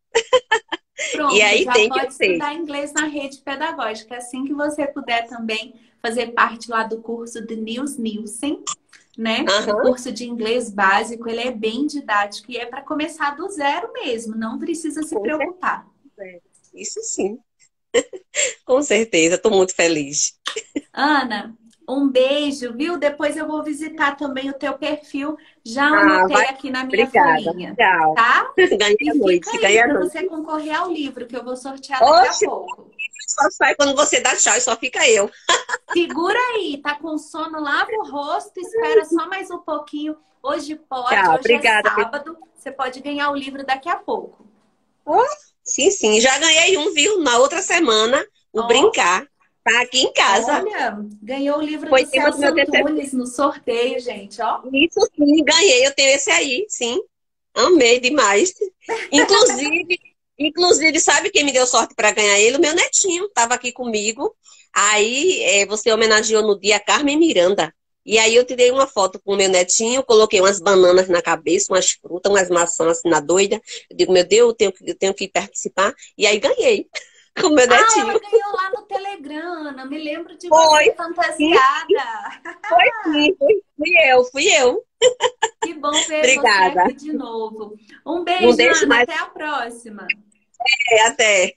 [SPEAKER 3] E
[SPEAKER 1] pronto,
[SPEAKER 3] aí
[SPEAKER 1] já
[SPEAKER 3] tem que
[SPEAKER 1] pode
[SPEAKER 3] ser.
[SPEAKER 1] estudar inglês na rede pedagógica. Assim que você puder também fazer parte lá do curso do Nils Nielsen, né? O
[SPEAKER 3] Aham,
[SPEAKER 1] curso de inglês básico, ele é bem didático e é para começar do zero mesmo, não precisa se
[SPEAKER 3] com
[SPEAKER 1] preocupar.
[SPEAKER 3] certeza. Isso sim, com certeza. Estou muito feliz.
[SPEAKER 1] Ana, um beijo, viu? Depois eu vou visitar também o teu perfil. Já
[SPEAKER 3] Ah, vai.
[SPEAKER 1] anotei aqui na minha
[SPEAKER 3] Obrigada.
[SPEAKER 1] folhinha,
[SPEAKER 3] Tchau.
[SPEAKER 1] tá?
[SPEAKER 3] Ganhei
[SPEAKER 1] E
[SPEAKER 3] a
[SPEAKER 1] fica
[SPEAKER 3] noite, ganhei
[SPEAKER 1] aí
[SPEAKER 3] a
[SPEAKER 1] para
[SPEAKER 3] noite.
[SPEAKER 1] você concorrer ao livro que eu vou sortear daqui a
[SPEAKER 3] Oxe,
[SPEAKER 1] pouco.
[SPEAKER 3] só sai quando você dá tchau e só fica eu.
[SPEAKER 1] Segura aí, tá com sono? Lava o rosto, espera só mais um pouquinho. Hoje pode,
[SPEAKER 3] Tchau,
[SPEAKER 1] hoje é
[SPEAKER 3] obrigada.
[SPEAKER 1] sábado. Você pode ganhar o livro daqui a pouco.
[SPEAKER 3] Oh, sim, sim, já ganhei um, viu? Na outra semana, o
[SPEAKER 1] Ó,
[SPEAKER 3] Brincar. Tá aqui em casa.
[SPEAKER 1] olha, ganhou o livro
[SPEAKER 3] Foi
[SPEAKER 1] do
[SPEAKER 3] tema do
[SPEAKER 1] Celso
[SPEAKER 3] meu T C C.
[SPEAKER 1] Antunes no sorteio, gente, ó.
[SPEAKER 3] Isso sim, ganhei. Eu tenho esse aí, sim. Amei demais. Inclusive, inclusive, sabe quem me deu sorte para ganhar ele? O meu netinho estava aqui comigo. Aí é, você homenageou no dia Carmen Miranda. E aí eu tirei uma foto com o meu netinho, coloquei umas bananas na cabeça, umas frutas, umas maçãs assim na doida. Eu digo, meu Deus, eu tenho, que- eu tenho que participar. E aí ganhei com o meu
[SPEAKER 1] Ah, ela
[SPEAKER 3] netinho.
[SPEAKER 1] ganhou lá no Telegram, Ana. Me lembro de
[SPEAKER 3] Foi,
[SPEAKER 1] você
[SPEAKER 3] sim,
[SPEAKER 1] fantasiada.
[SPEAKER 3] foi sim, fui, fui eu, fui eu.
[SPEAKER 1] Que bom ver você
[SPEAKER 3] Obrigada.
[SPEAKER 1] aqui de novo. Um
[SPEAKER 3] Não
[SPEAKER 1] beijo,
[SPEAKER 3] deixe
[SPEAKER 1] Ana.
[SPEAKER 3] mais,
[SPEAKER 1] Até a próxima.
[SPEAKER 3] até.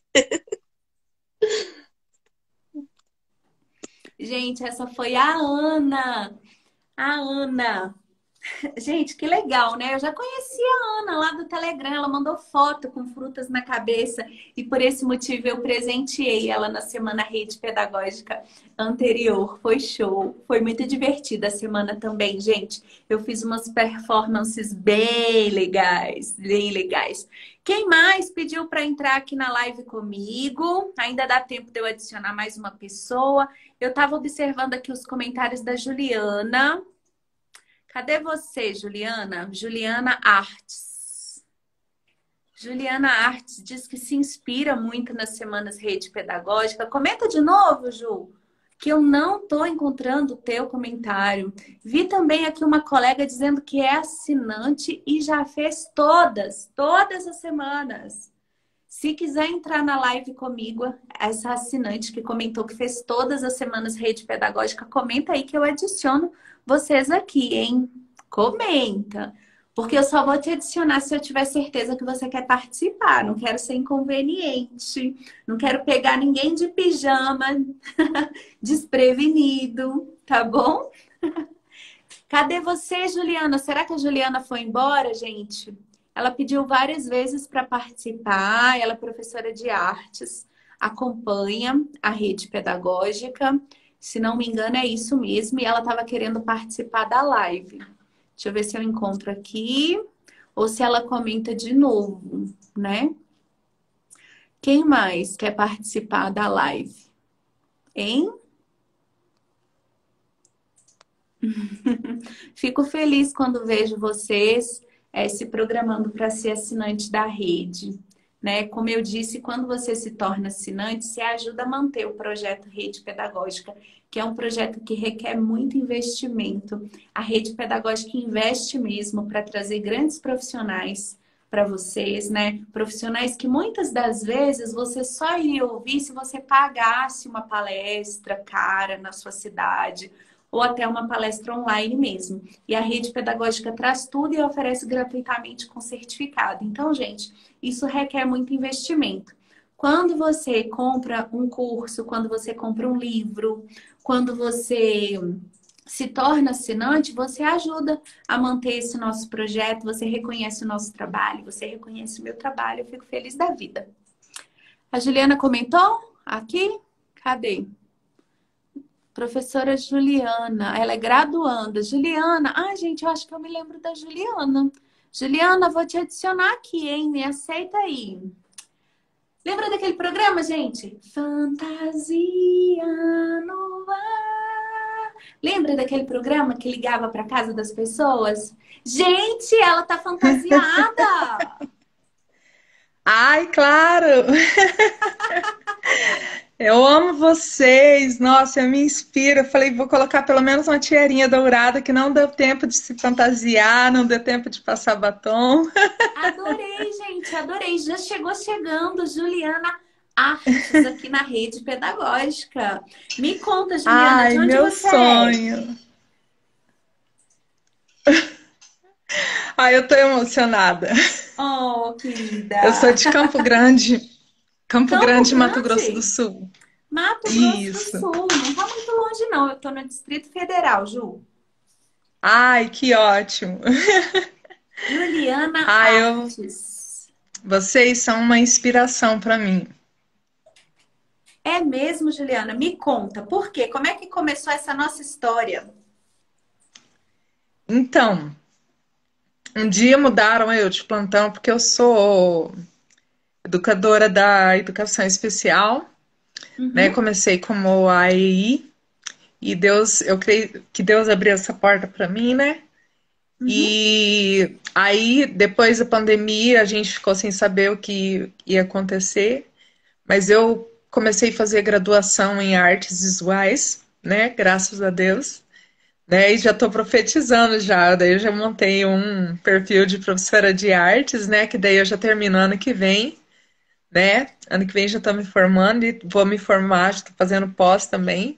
[SPEAKER 1] Gente, essa foi a Ana. A Ana. Gente, que legal, né? Eu já conhecia a Ana lá do Telegram. Ela mandou foto com frutas na cabeça e por esse motivo eu presenteei ela na semana rede pedagógica anterior. Foi show, foi muito divertida a semana também, gente. Eu fiz umas performances bem legais, bem legais. Quem mais pediu para entrar aqui na live comigo? Ainda dá tempo de eu adicionar mais uma pessoa. Eu estava observando aqui os comentários da Juliana. Cadê você, Juliana? Juliana Artes. Juliana Artes diz que se inspira muito nas semanas rede pedagógica. Comenta de novo, Ju, que eu não estou encontrando o teu comentário. Vi também aqui uma colega dizendo que é assinante e já fez todas, todas as semanas. Se quiser entrar na live comigo, essa assinante que comentou que fez todas as semanas rede pedagógica, comenta aí que eu adiciono vocês aqui, hein? Comenta. Porque eu só vou te adicionar se eu tiver certeza que você quer participar. Não quero ser inconveniente. Não quero pegar ninguém de pijama desprevenido, tá bom? Cadê você, Juliana? Será que a Juliana foi embora, gente? Ela pediu várias vezes para participar. Ela é professora de artes, acompanha a rede pedagógica. Se não me engano, é isso mesmo. E ela estava querendo participar da live. Deixa eu ver se eu encontro aqui. Ou se ela comenta de novo, né? Quem mais quer participar da live? Hein? Fico feliz quando vejo vocês é, se programando para ser assinante da rede. Né? Como eu disse, quando você se torna assinante, você ajuda a manter o projeto Rede Pedagógica, que é um projeto que requer muito investimento. A Rede Pedagógica investe mesmo para trazer grandes profissionais para vocês, né? Profissionais que muitas das vezes você só iria ouvir se você pagasse uma palestra cara na sua cidade ou até uma palestra online mesmo. E a rede pedagógica traz tudo e oferece gratuitamente com certificado. Então, gente, isso requer muito investimento. Quando você compra um curso, quando você compra um livro, quando você se torna assinante, você ajuda a manter esse nosso projeto, você reconhece o nosso trabalho, você reconhece o meu trabalho, eu fico feliz da vida. A Juliana comentou aqui? Cadê? Professora Juliana, ela é graduanda. Juliana, ah, gente, eu acho que eu me lembro da Juliana. Juliana, vou te adicionar aqui, hein? Me aceita aí. Lembra daquele programa, gente? Fantasia no ar. Lembra daquele programa que ligava para casa das pessoas? Gente, ela tá fantasiada!
[SPEAKER 4] Ai, claro! Eu amo vocês, nossa, eu me inspiro. Eu falei, vou colocar pelo menos uma tiarinha dourada que não deu tempo de se fantasiar, não deu tempo de passar batom.
[SPEAKER 1] Adorei, gente, adorei. Já chegou chegando, Juliana Artes, aqui na rede pedagógica. Me conta, Juliana,
[SPEAKER 4] Ai,
[SPEAKER 1] de onde
[SPEAKER 4] meu
[SPEAKER 1] você é?
[SPEAKER 4] sonho. Ai, eu tô emocionada.
[SPEAKER 1] Oh,
[SPEAKER 4] Eu sou
[SPEAKER 1] querida.
[SPEAKER 4] de Campo Grande, Campo
[SPEAKER 1] Campo
[SPEAKER 4] Grande, Mato Grosso do
[SPEAKER 1] Grande?
[SPEAKER 4] Sul.
[SPEAKER 1] Mato Grosso do
[SPEAKER 4] Isso.
[SPEAKER 1] Sul. Não tá muito longe, não. Eu tô no Distrito Federal, Ju.
[SPEAKER 4] Ai, que ótimo.
[SPEAKER 1] Juliana
[SPEAKER 4] Ai, eu...
[SPEAKER 1] Artes.
[SPEAKER 4] Vocês são uma inspiração para mim.
[SPEAKER 1] É mesmo, Juliana? Me conta, por quê? Como é que começou essa nossa história?
[SPEAKER 4] Então, um dia mudaram eu de plantão porque eu sou educadora da educação especial, né?
[SPEAKER 1] Uhum,
[SPEAKER 4] Comecei como A E I e Deus, eu creio que Deus abriu essa porta para mim, né?
[SPEAKER 1] uhum,
[SPEAKER 4] E aí, depois da pandemia, a gente ficou sem saber o que ia acontecer, mas eu comecei a fazer graduação em artes visuais, né? Graças a Deus. Né, e já estou profetizando já, daí eu já montei um perfil de professora de artes, né, que daí eu já termino ano que vem, né, ano que vem já estou me formando e vou me formar, já estou fazendo pós também,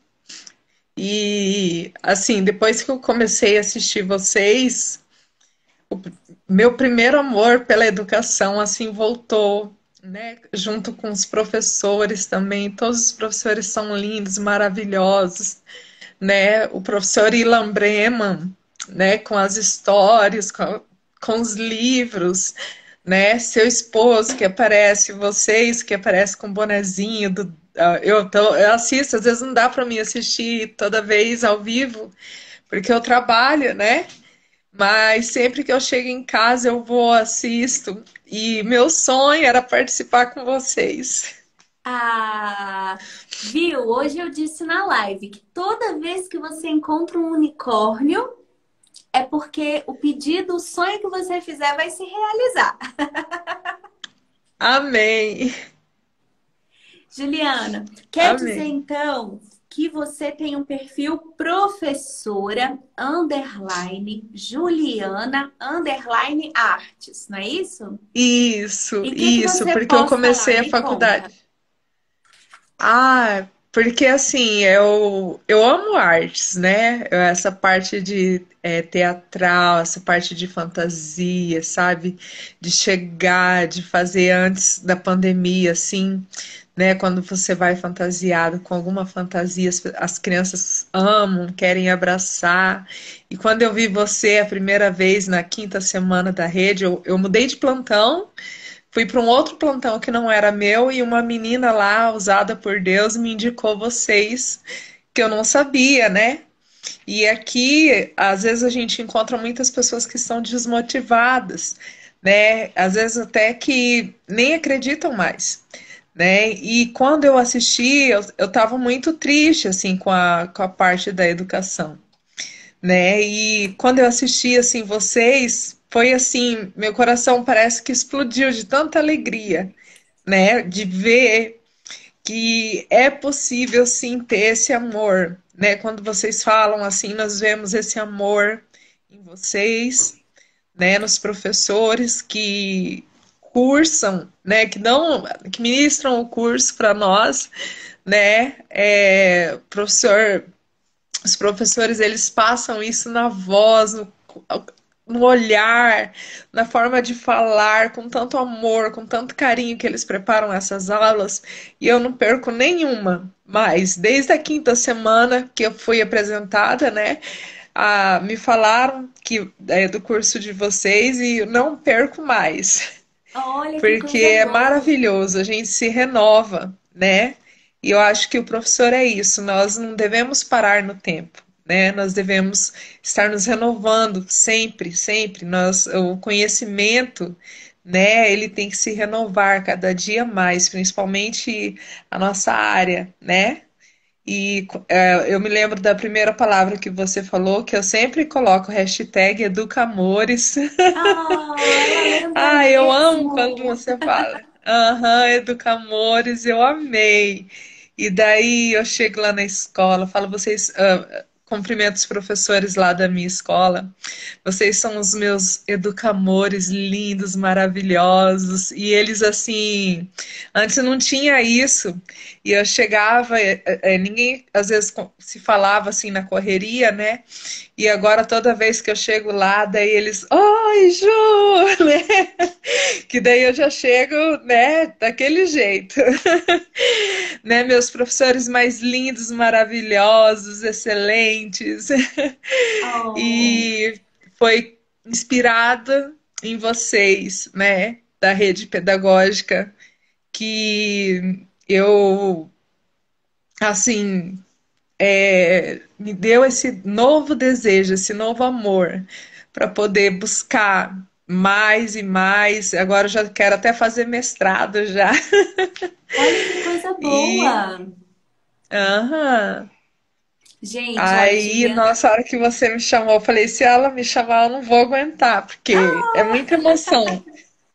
[SPEAKER 4] e assim, depois que eu comecei a assistir vocês, o meu primeiro amor pela educação, assim, voltou, né, junto com os professores também, todos os professores são lindos, maravilhosos, né? O professor Ilan Breman, né? Com as histórias, com, com os livros, né? Seu esposo que aparece, vocês que aparece com o bonezinho do, uh, eu, tô, eu assisto, às vezes não dá para mim assistir toda vez ao vivo, porque eu trabalho, né? Mas sempre que eu chego em casa eu vou, assisto, e meu sonho era participar com vocês.
[SPEAKER 1] Ah, viu? Hoje eu disse na live que toda vez que você encontra um unicórnio, é porque o pedido, o sonho que você fizer vai se realizar.
[SPEAKER 4] Amém,
[SPEAKER 1] Juliana, quer dizer
[SPEAKER 4] amém.
[SPEAKER 1] então que você tem um perfil professora underline Juliana underline artes, não é isso?
[SPEAKER 4] Isso,
[SPEAKER 1] E o que que
[SPEAKER 4] isso,
[SPEAKER 1] você
[SPEAKER 4] porque eu
[SPEAKER 1] posta lá?
[SPEAKER 4] comecei a
[SPEAKER 1] Me conta.
[SPEAKER 4] faculdade. Ah, porque assim, eu, eu amo artes, né? Eu- Essa parte de é, teatral, essa parte de fantasia, sabe? De chegar, de fazer antes da pandemia, assim, né? Quando você vai fantasiado com alguma fantasia, as, as crianças amam, querem abraçar. E quando eu vi você a primeira vez na quinta semana da rede, eu, eu mudei de plantão. Fui para um outro plantão que não era meu e uma menina lá, usada por Deus, me indicou vocês, que eu não sabia, né? E aqui, às vezes, a gente encontra muitas pessoas que estão desmotivadas, né? Às vezes até que nem acreditam mais, né? E quando eu assisti, eu, eu estava muito triste, assim, com a, com a parte da educação, né? E quando eu assisti assim vocês, foi assim, meu coração parece que explodiu de tanta alegria, né? De ver que é possível sim ter esse amor, né? Quando vocês falam assim, nós vemos esse amor em vocês, né? Nos professores que cursam, né? Que não, que ministram o curso para nós, né? É, professor os professores, eles passam isso na voz, no, no olhar, na forma de falar, com tanto amor, com tanto carinho que eles preparam essas aulas, e eu não perco nenhuma. Mas desde a quinta semana que eu fui apresentada, né, a, me falaram que é do curso de vocês e eu não perco mais,
[SPEAKER 1] Olha que
[SPEAKER 4] porque
[SPEAKER 1] coisa
[SPEAKER 4] é
[SPEAKER 1] boa.
[SPEAKER 4] maravilhoso, a gente se renova, né? E eu acho que o professor é isso, nós não devemos parar no tempo, né? Nós devemos estar nos renovando sempre, sempre. Nós, o conhecimento, né, ele tem que se renovar cada dia mais, principalmente a nossa área, né? E é, eu me lembro da primeira palavra que você falou, que eu sempre coloco hashtag Educamores.
[SPEAKER 1] Ah, ela lembra
[SPEAKER 4] Ah, eu amo quando
[SPEAKER 1] mesmo.
[SPEAKER 4] você fala. Aham, Educamores, eu amei. E daí eu chego lá na escola, falo, vocês, ah, cumprimento os professores lá da minha escola. Vocês são os meus educamores lindos, maravilhosos. E eles, assim, antes não tinha isso. E eu chegava, é, é, ninguém às vezes co- se falava assim na correria, né? E agora toda vez que eu chego lá, daí eles, oi, Ju, né? Que daí eu já chego, né, daquele jeito. Né, meus professores mais lindos, maravilhosos, excelentes.
[SPEAKER 1] Oh,
[SPEAKER 4] E foi inspirada em vocês, né, da rede pedagógica, que eu, assim, é, me deu esse novo desejo, esse novo amor para poder buscar mais e mais. Agora eu já quero até fazer mestrado já.
[SPEAKER 1] olha que coisa
[SPEAKER 4] E,
[SPEAKER 1] boa.
[SPEAKER 4] aham.
[SPEAKER 1] Gente, olha,
[SPEAKER 4] Aí,
[SPEAKER 1] Juliana.
[SPEAKER 4] nossa, a hora que você me chamou, eu falei, se ela me chamar, eu não vou aguentar, porque é muita emoção.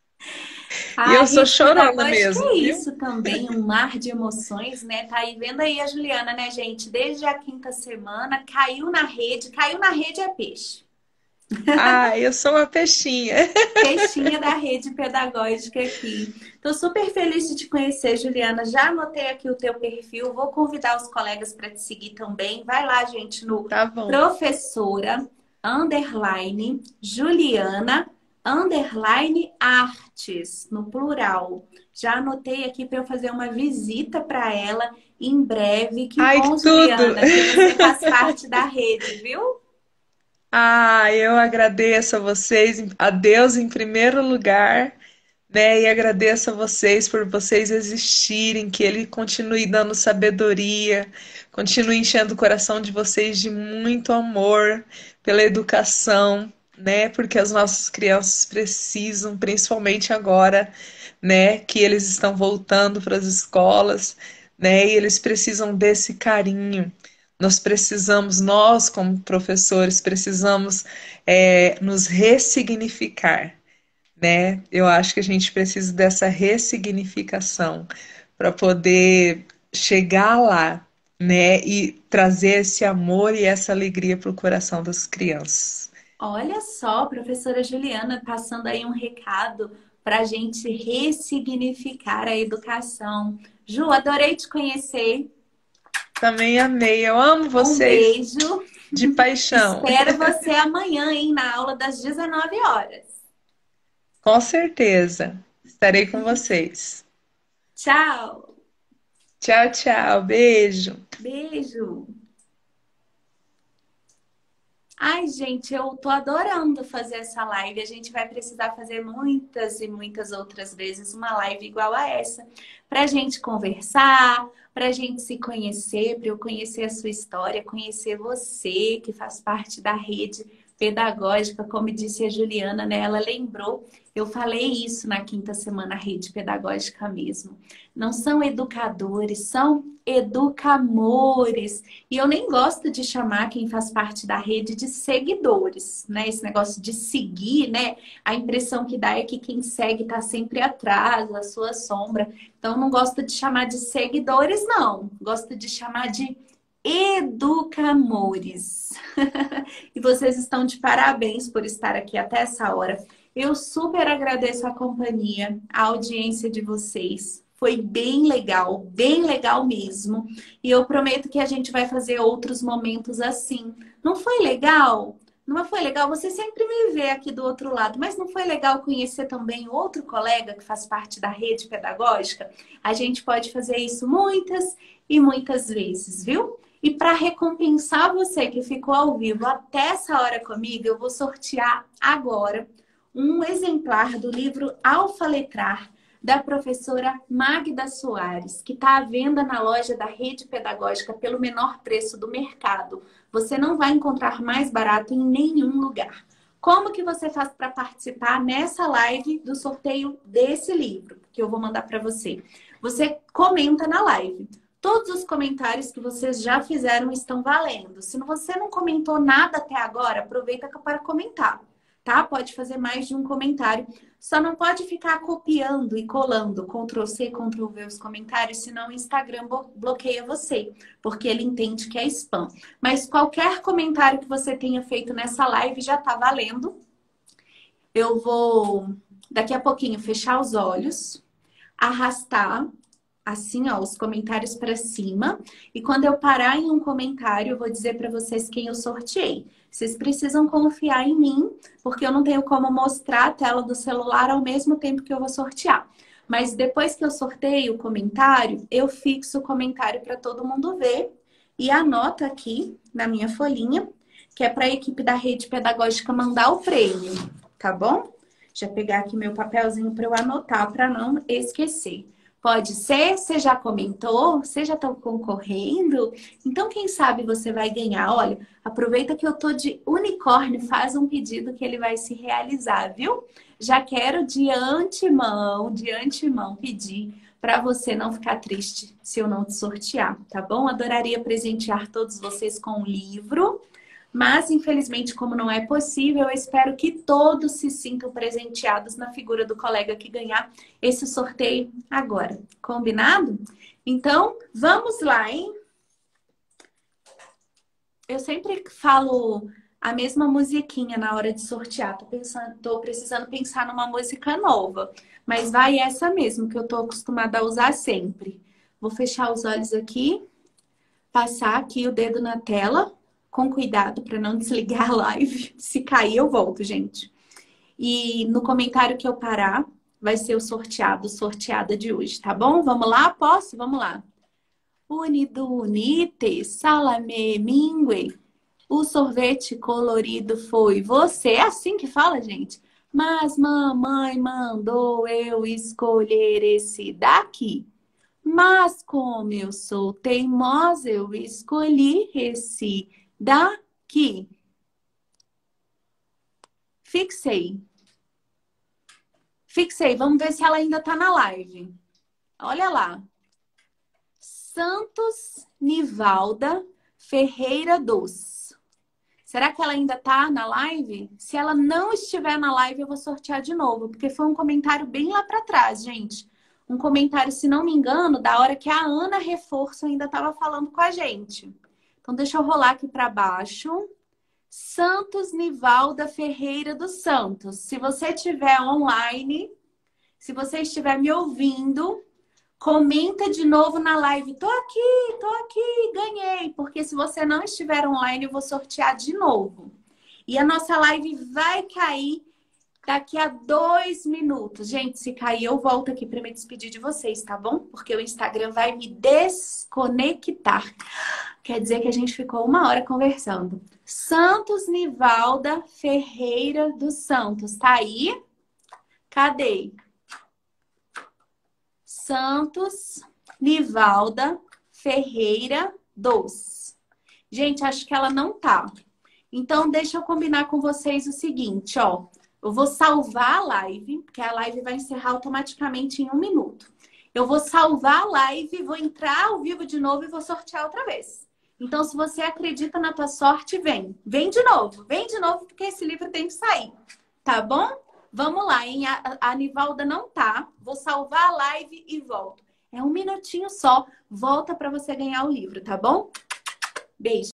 [SPEAKER 4] E
[SPEAKER 1] A
[SPEAKER 4] eu sou
[SPEAKER 1] rede
[SPEAKER 4] chorona
[SPEAKER 1] pedagógica
[SPEAKER 4] mesmo,
[SPEAKER 1] é
[SPEAKER 4] viu?
[SPEAKER 1] isso também, um mar de emoções, né? Tá aí vendo aí a Juliana, né, gente? Desde a quinta semana, caiu na rede, caiu na rede é peixe.
[SPEAKER 4] Ah, eu sou uma peixinha.
[SPEAKER 1] Peixinha da rede pedagógica aqui. Tô super feliz de te conhecer, Juliana. Já anotei aqui o teu perfil, vou convidar os colegas para te seguir também. Vai lá, gente, no
[SPEAKER 4] Tá bom.
[SPEAKER 1] professora underline Juliana underline artes, no plural. Já anotei aqui para eu fazer uma visita para ela em breve. Que
[SPEAKER 4] Ai, que
[SPEAKER 1] bom,
[SPEAKER 4] tudo!
[SPEAKER 1] Juliana, que você faz parte da rede, viu?
[SPEAKER 4] Ah, eu agradeço a vocês, a Deus em primeiro lugar, né? E agradeço a vocês por vocês existirem, que Ele continue dando sabedoria, continue enchendo o coração de vocês de muito amor pela educação, né? Porque as nossas crianças precisam, principalmente agora, né? Que eles estão voltando para as escolas, né? E eles precisam desse carinho. Nós precisamos, nós como professores, precisamos é, nos ressignificar, né? Eu acho que a gente precisa dessa ressignificação para poder chegar lá, né? E trazer esse amor e essa alegria para o coração das crianças.
[SPEAKER 1] Olha só, professora Juliana, passando aí um recado para a gente ressignificar a educação. Ju, adorei te conhecer.
[SPEAKER 4] Também amei, eu amo
[SPEAKER 1] Um
[SPEAKER 4] vocês
[SPEAKER 1] beijo.
[SPEAKER 4] de paixão.
[SPEAKER 1] Espero você amanhã, hein, na aula das dezenove horas.
[SPEAKER 4] Com certeza. Estarei com vocês.
[SPEAKER 1] Tchau.
[SPEAKER 4] Tchau, tchau. Beijo.
[SPEAKER 1] Beijo. Ai, gente, eu tô adorando fazer essa live. A gente vai precisar fazer muitas e muitas outras vezes uma live igual a essa, pra gente conversar, pra gente se conhecer, pra eu conhecer a sua história, conhecer você, que faz parte da rede pedagógica, como disse a Juliana, né? Ela lembrou, eu falei isso na quinta semana, rede pedagógica mesmo. Não são educadores, são educamores. E eu nem gosto de chamar quem faz parte da rede de seguidores, né? Esse negócio de seguir, né? A impressão que dá é que quem segue está sempre atrás, a sua sombra. Então, não gosto de chamar de seguidores, não. Gosto de chamar de educamores. E vocês estão de parabéns por estar aqui até essa hora. Eu super agradeço a companhia, a audiência de vocês. Foi bem legal, bem legal mesmo. E eu prometo que a gente vai fazer outros momentos assim. Não foi legal? Não foi legal? Você sempre me vê aqui do outro lado, mas não foi legal conhecer também outro colega que faz parte da rede pedagógica? A gente pode fazer isso muitas e muitas vezes, viu? E para recompensar você que ficou ao vivo até essa hora comigo, eu vou sortear agora um exemplar do livro Alfa Letrar, da professora Magda Soares, que está à venda na loja da Rede Pedagógica pelo menor preço do mercado. Você não vai encontrar mais barato em nenhum lugar. Como que você faz para participar nessa live do sorteio desse livro que eu vou mandar para você? Você comenta na live. Todos os comentários que vocês já fizeram estão valendo. Se você não comentou nada até agora, aproveita para comentar, tá? Pode fazer mais de um comentário. Só não pode ficar copiando e colando, control C, control V os comentários, senão o Instagram bloqueia você, porque ele entende que é spam. Mas qualquer comentário que você tenha feito nessa live já tá valendo. Eu vou, daqui a pouquinho, fechar os olhos, arrastar assim, ó, os comentários para cima. E quando eu parar em um comentário, eu vou dizer para vocês quem eu sorteei. Vocês precisam confiar em mim, porque eu não tenho como mostrar a tela do celular ao mesmo tempo que eu vou sortear. Mas depois que eu sorteio o comentário, eu fixo o comentário para todo mundo ver e anoto aqui na minha folhinha, que é para a equipe da Rede Pedagógica mandar o prêmio, tá bom? Já pegar aqui meu papelzinho para eu anotar, para não esquecer. Pode ser, você já comentou, você já está concorrendo, então quem sabe você vai ganhar. Olha, aproveita que eu tô de unicórnio, faz um pedido que ele vai se realizar, viu? Já quero de antemão, de antemão pedir para você não ficar triste se eu não te sortear, tá bom? Adoraria presentear todos vocês com um livro, mas infelizmente como não é possível, eu espero que todos se sintam presenteados na figura do colega que ganhar esse sorteio agora. Combinado? Então, vamos lá, hein? Eu sempre falo a mesma musiquinha na hora de sortear. Tô pensando, tô precisando pensar numa música nova, mas vai essa mesmo que eu tô acostumada a usar sempre. Vou fechar os olhos aqui, passar aqui o dedo na tela, com cuidado para não desligar a live. Se cair, eu volto, gente. E no comentário que eu parar, vai ser o sorteado, sorteada de hoje, tá bom? Vamos lá? Posso? Vamos lá. Unido, unite, salame, mingue. O sorvete colorido foi você. É assim que fala, gente? Mas mamãe mandou eu escolher esse daqui. Mas como eu sou teimosa, eu escolhi esse daqui. Fixei. Fixei. Vamos ver se ela ainda tá na live. Olha lá. Santos Nivalda Ferreira dos. Será que ela ainda tá na live? Se ela não estiver na live, eu vou sortear de novo, porque foi um comentário bem lá para trás, gente. Um comentário, se não me engano, da hora que a Ana Reforço ainda estava falando com a gente. Então, deixa eu rolar aqui para baixo. Santos Nivalda Ferreira dos Santos. Se você estiver online, se você estiver me ouvindo, comenta de novo na live. Tô aqui, tô aqui, ganhei. Porque se você não estiver online, eu vou sortear de novo. E a nossa live vai cair daqui a dois minutos. Gente, se cair, eu volto aqui para me despedir de vocês, tá bom? Porque o Instagram vai me desconectar. Quer dizer que a gente ficou uma hora conversando. Santos Nivalda Ferreira dos Santos. Tá aí? Cadê? Santos Nivalda Ferreira dos. Gente, acho que ela não tá. Então, deixa eu combinar com vocês o seguinte, ó. Eu vou salvar a live, porque a live vai encerrar automaticamente em um minuto. Eu vou salvar a live, vou entrar ao vivo de novo e vou sortear outra vez. Então, se você acredita na tua sorte, vem. Vem de novo, vem de novo, porque esse livro tem que sair. Tá bom? Vamos lá, hein? A, a Nivalda não tá. Vou salvar a live e volto. É um minutinho só. Volta para você ganhar o livro, tá bom? Beijo.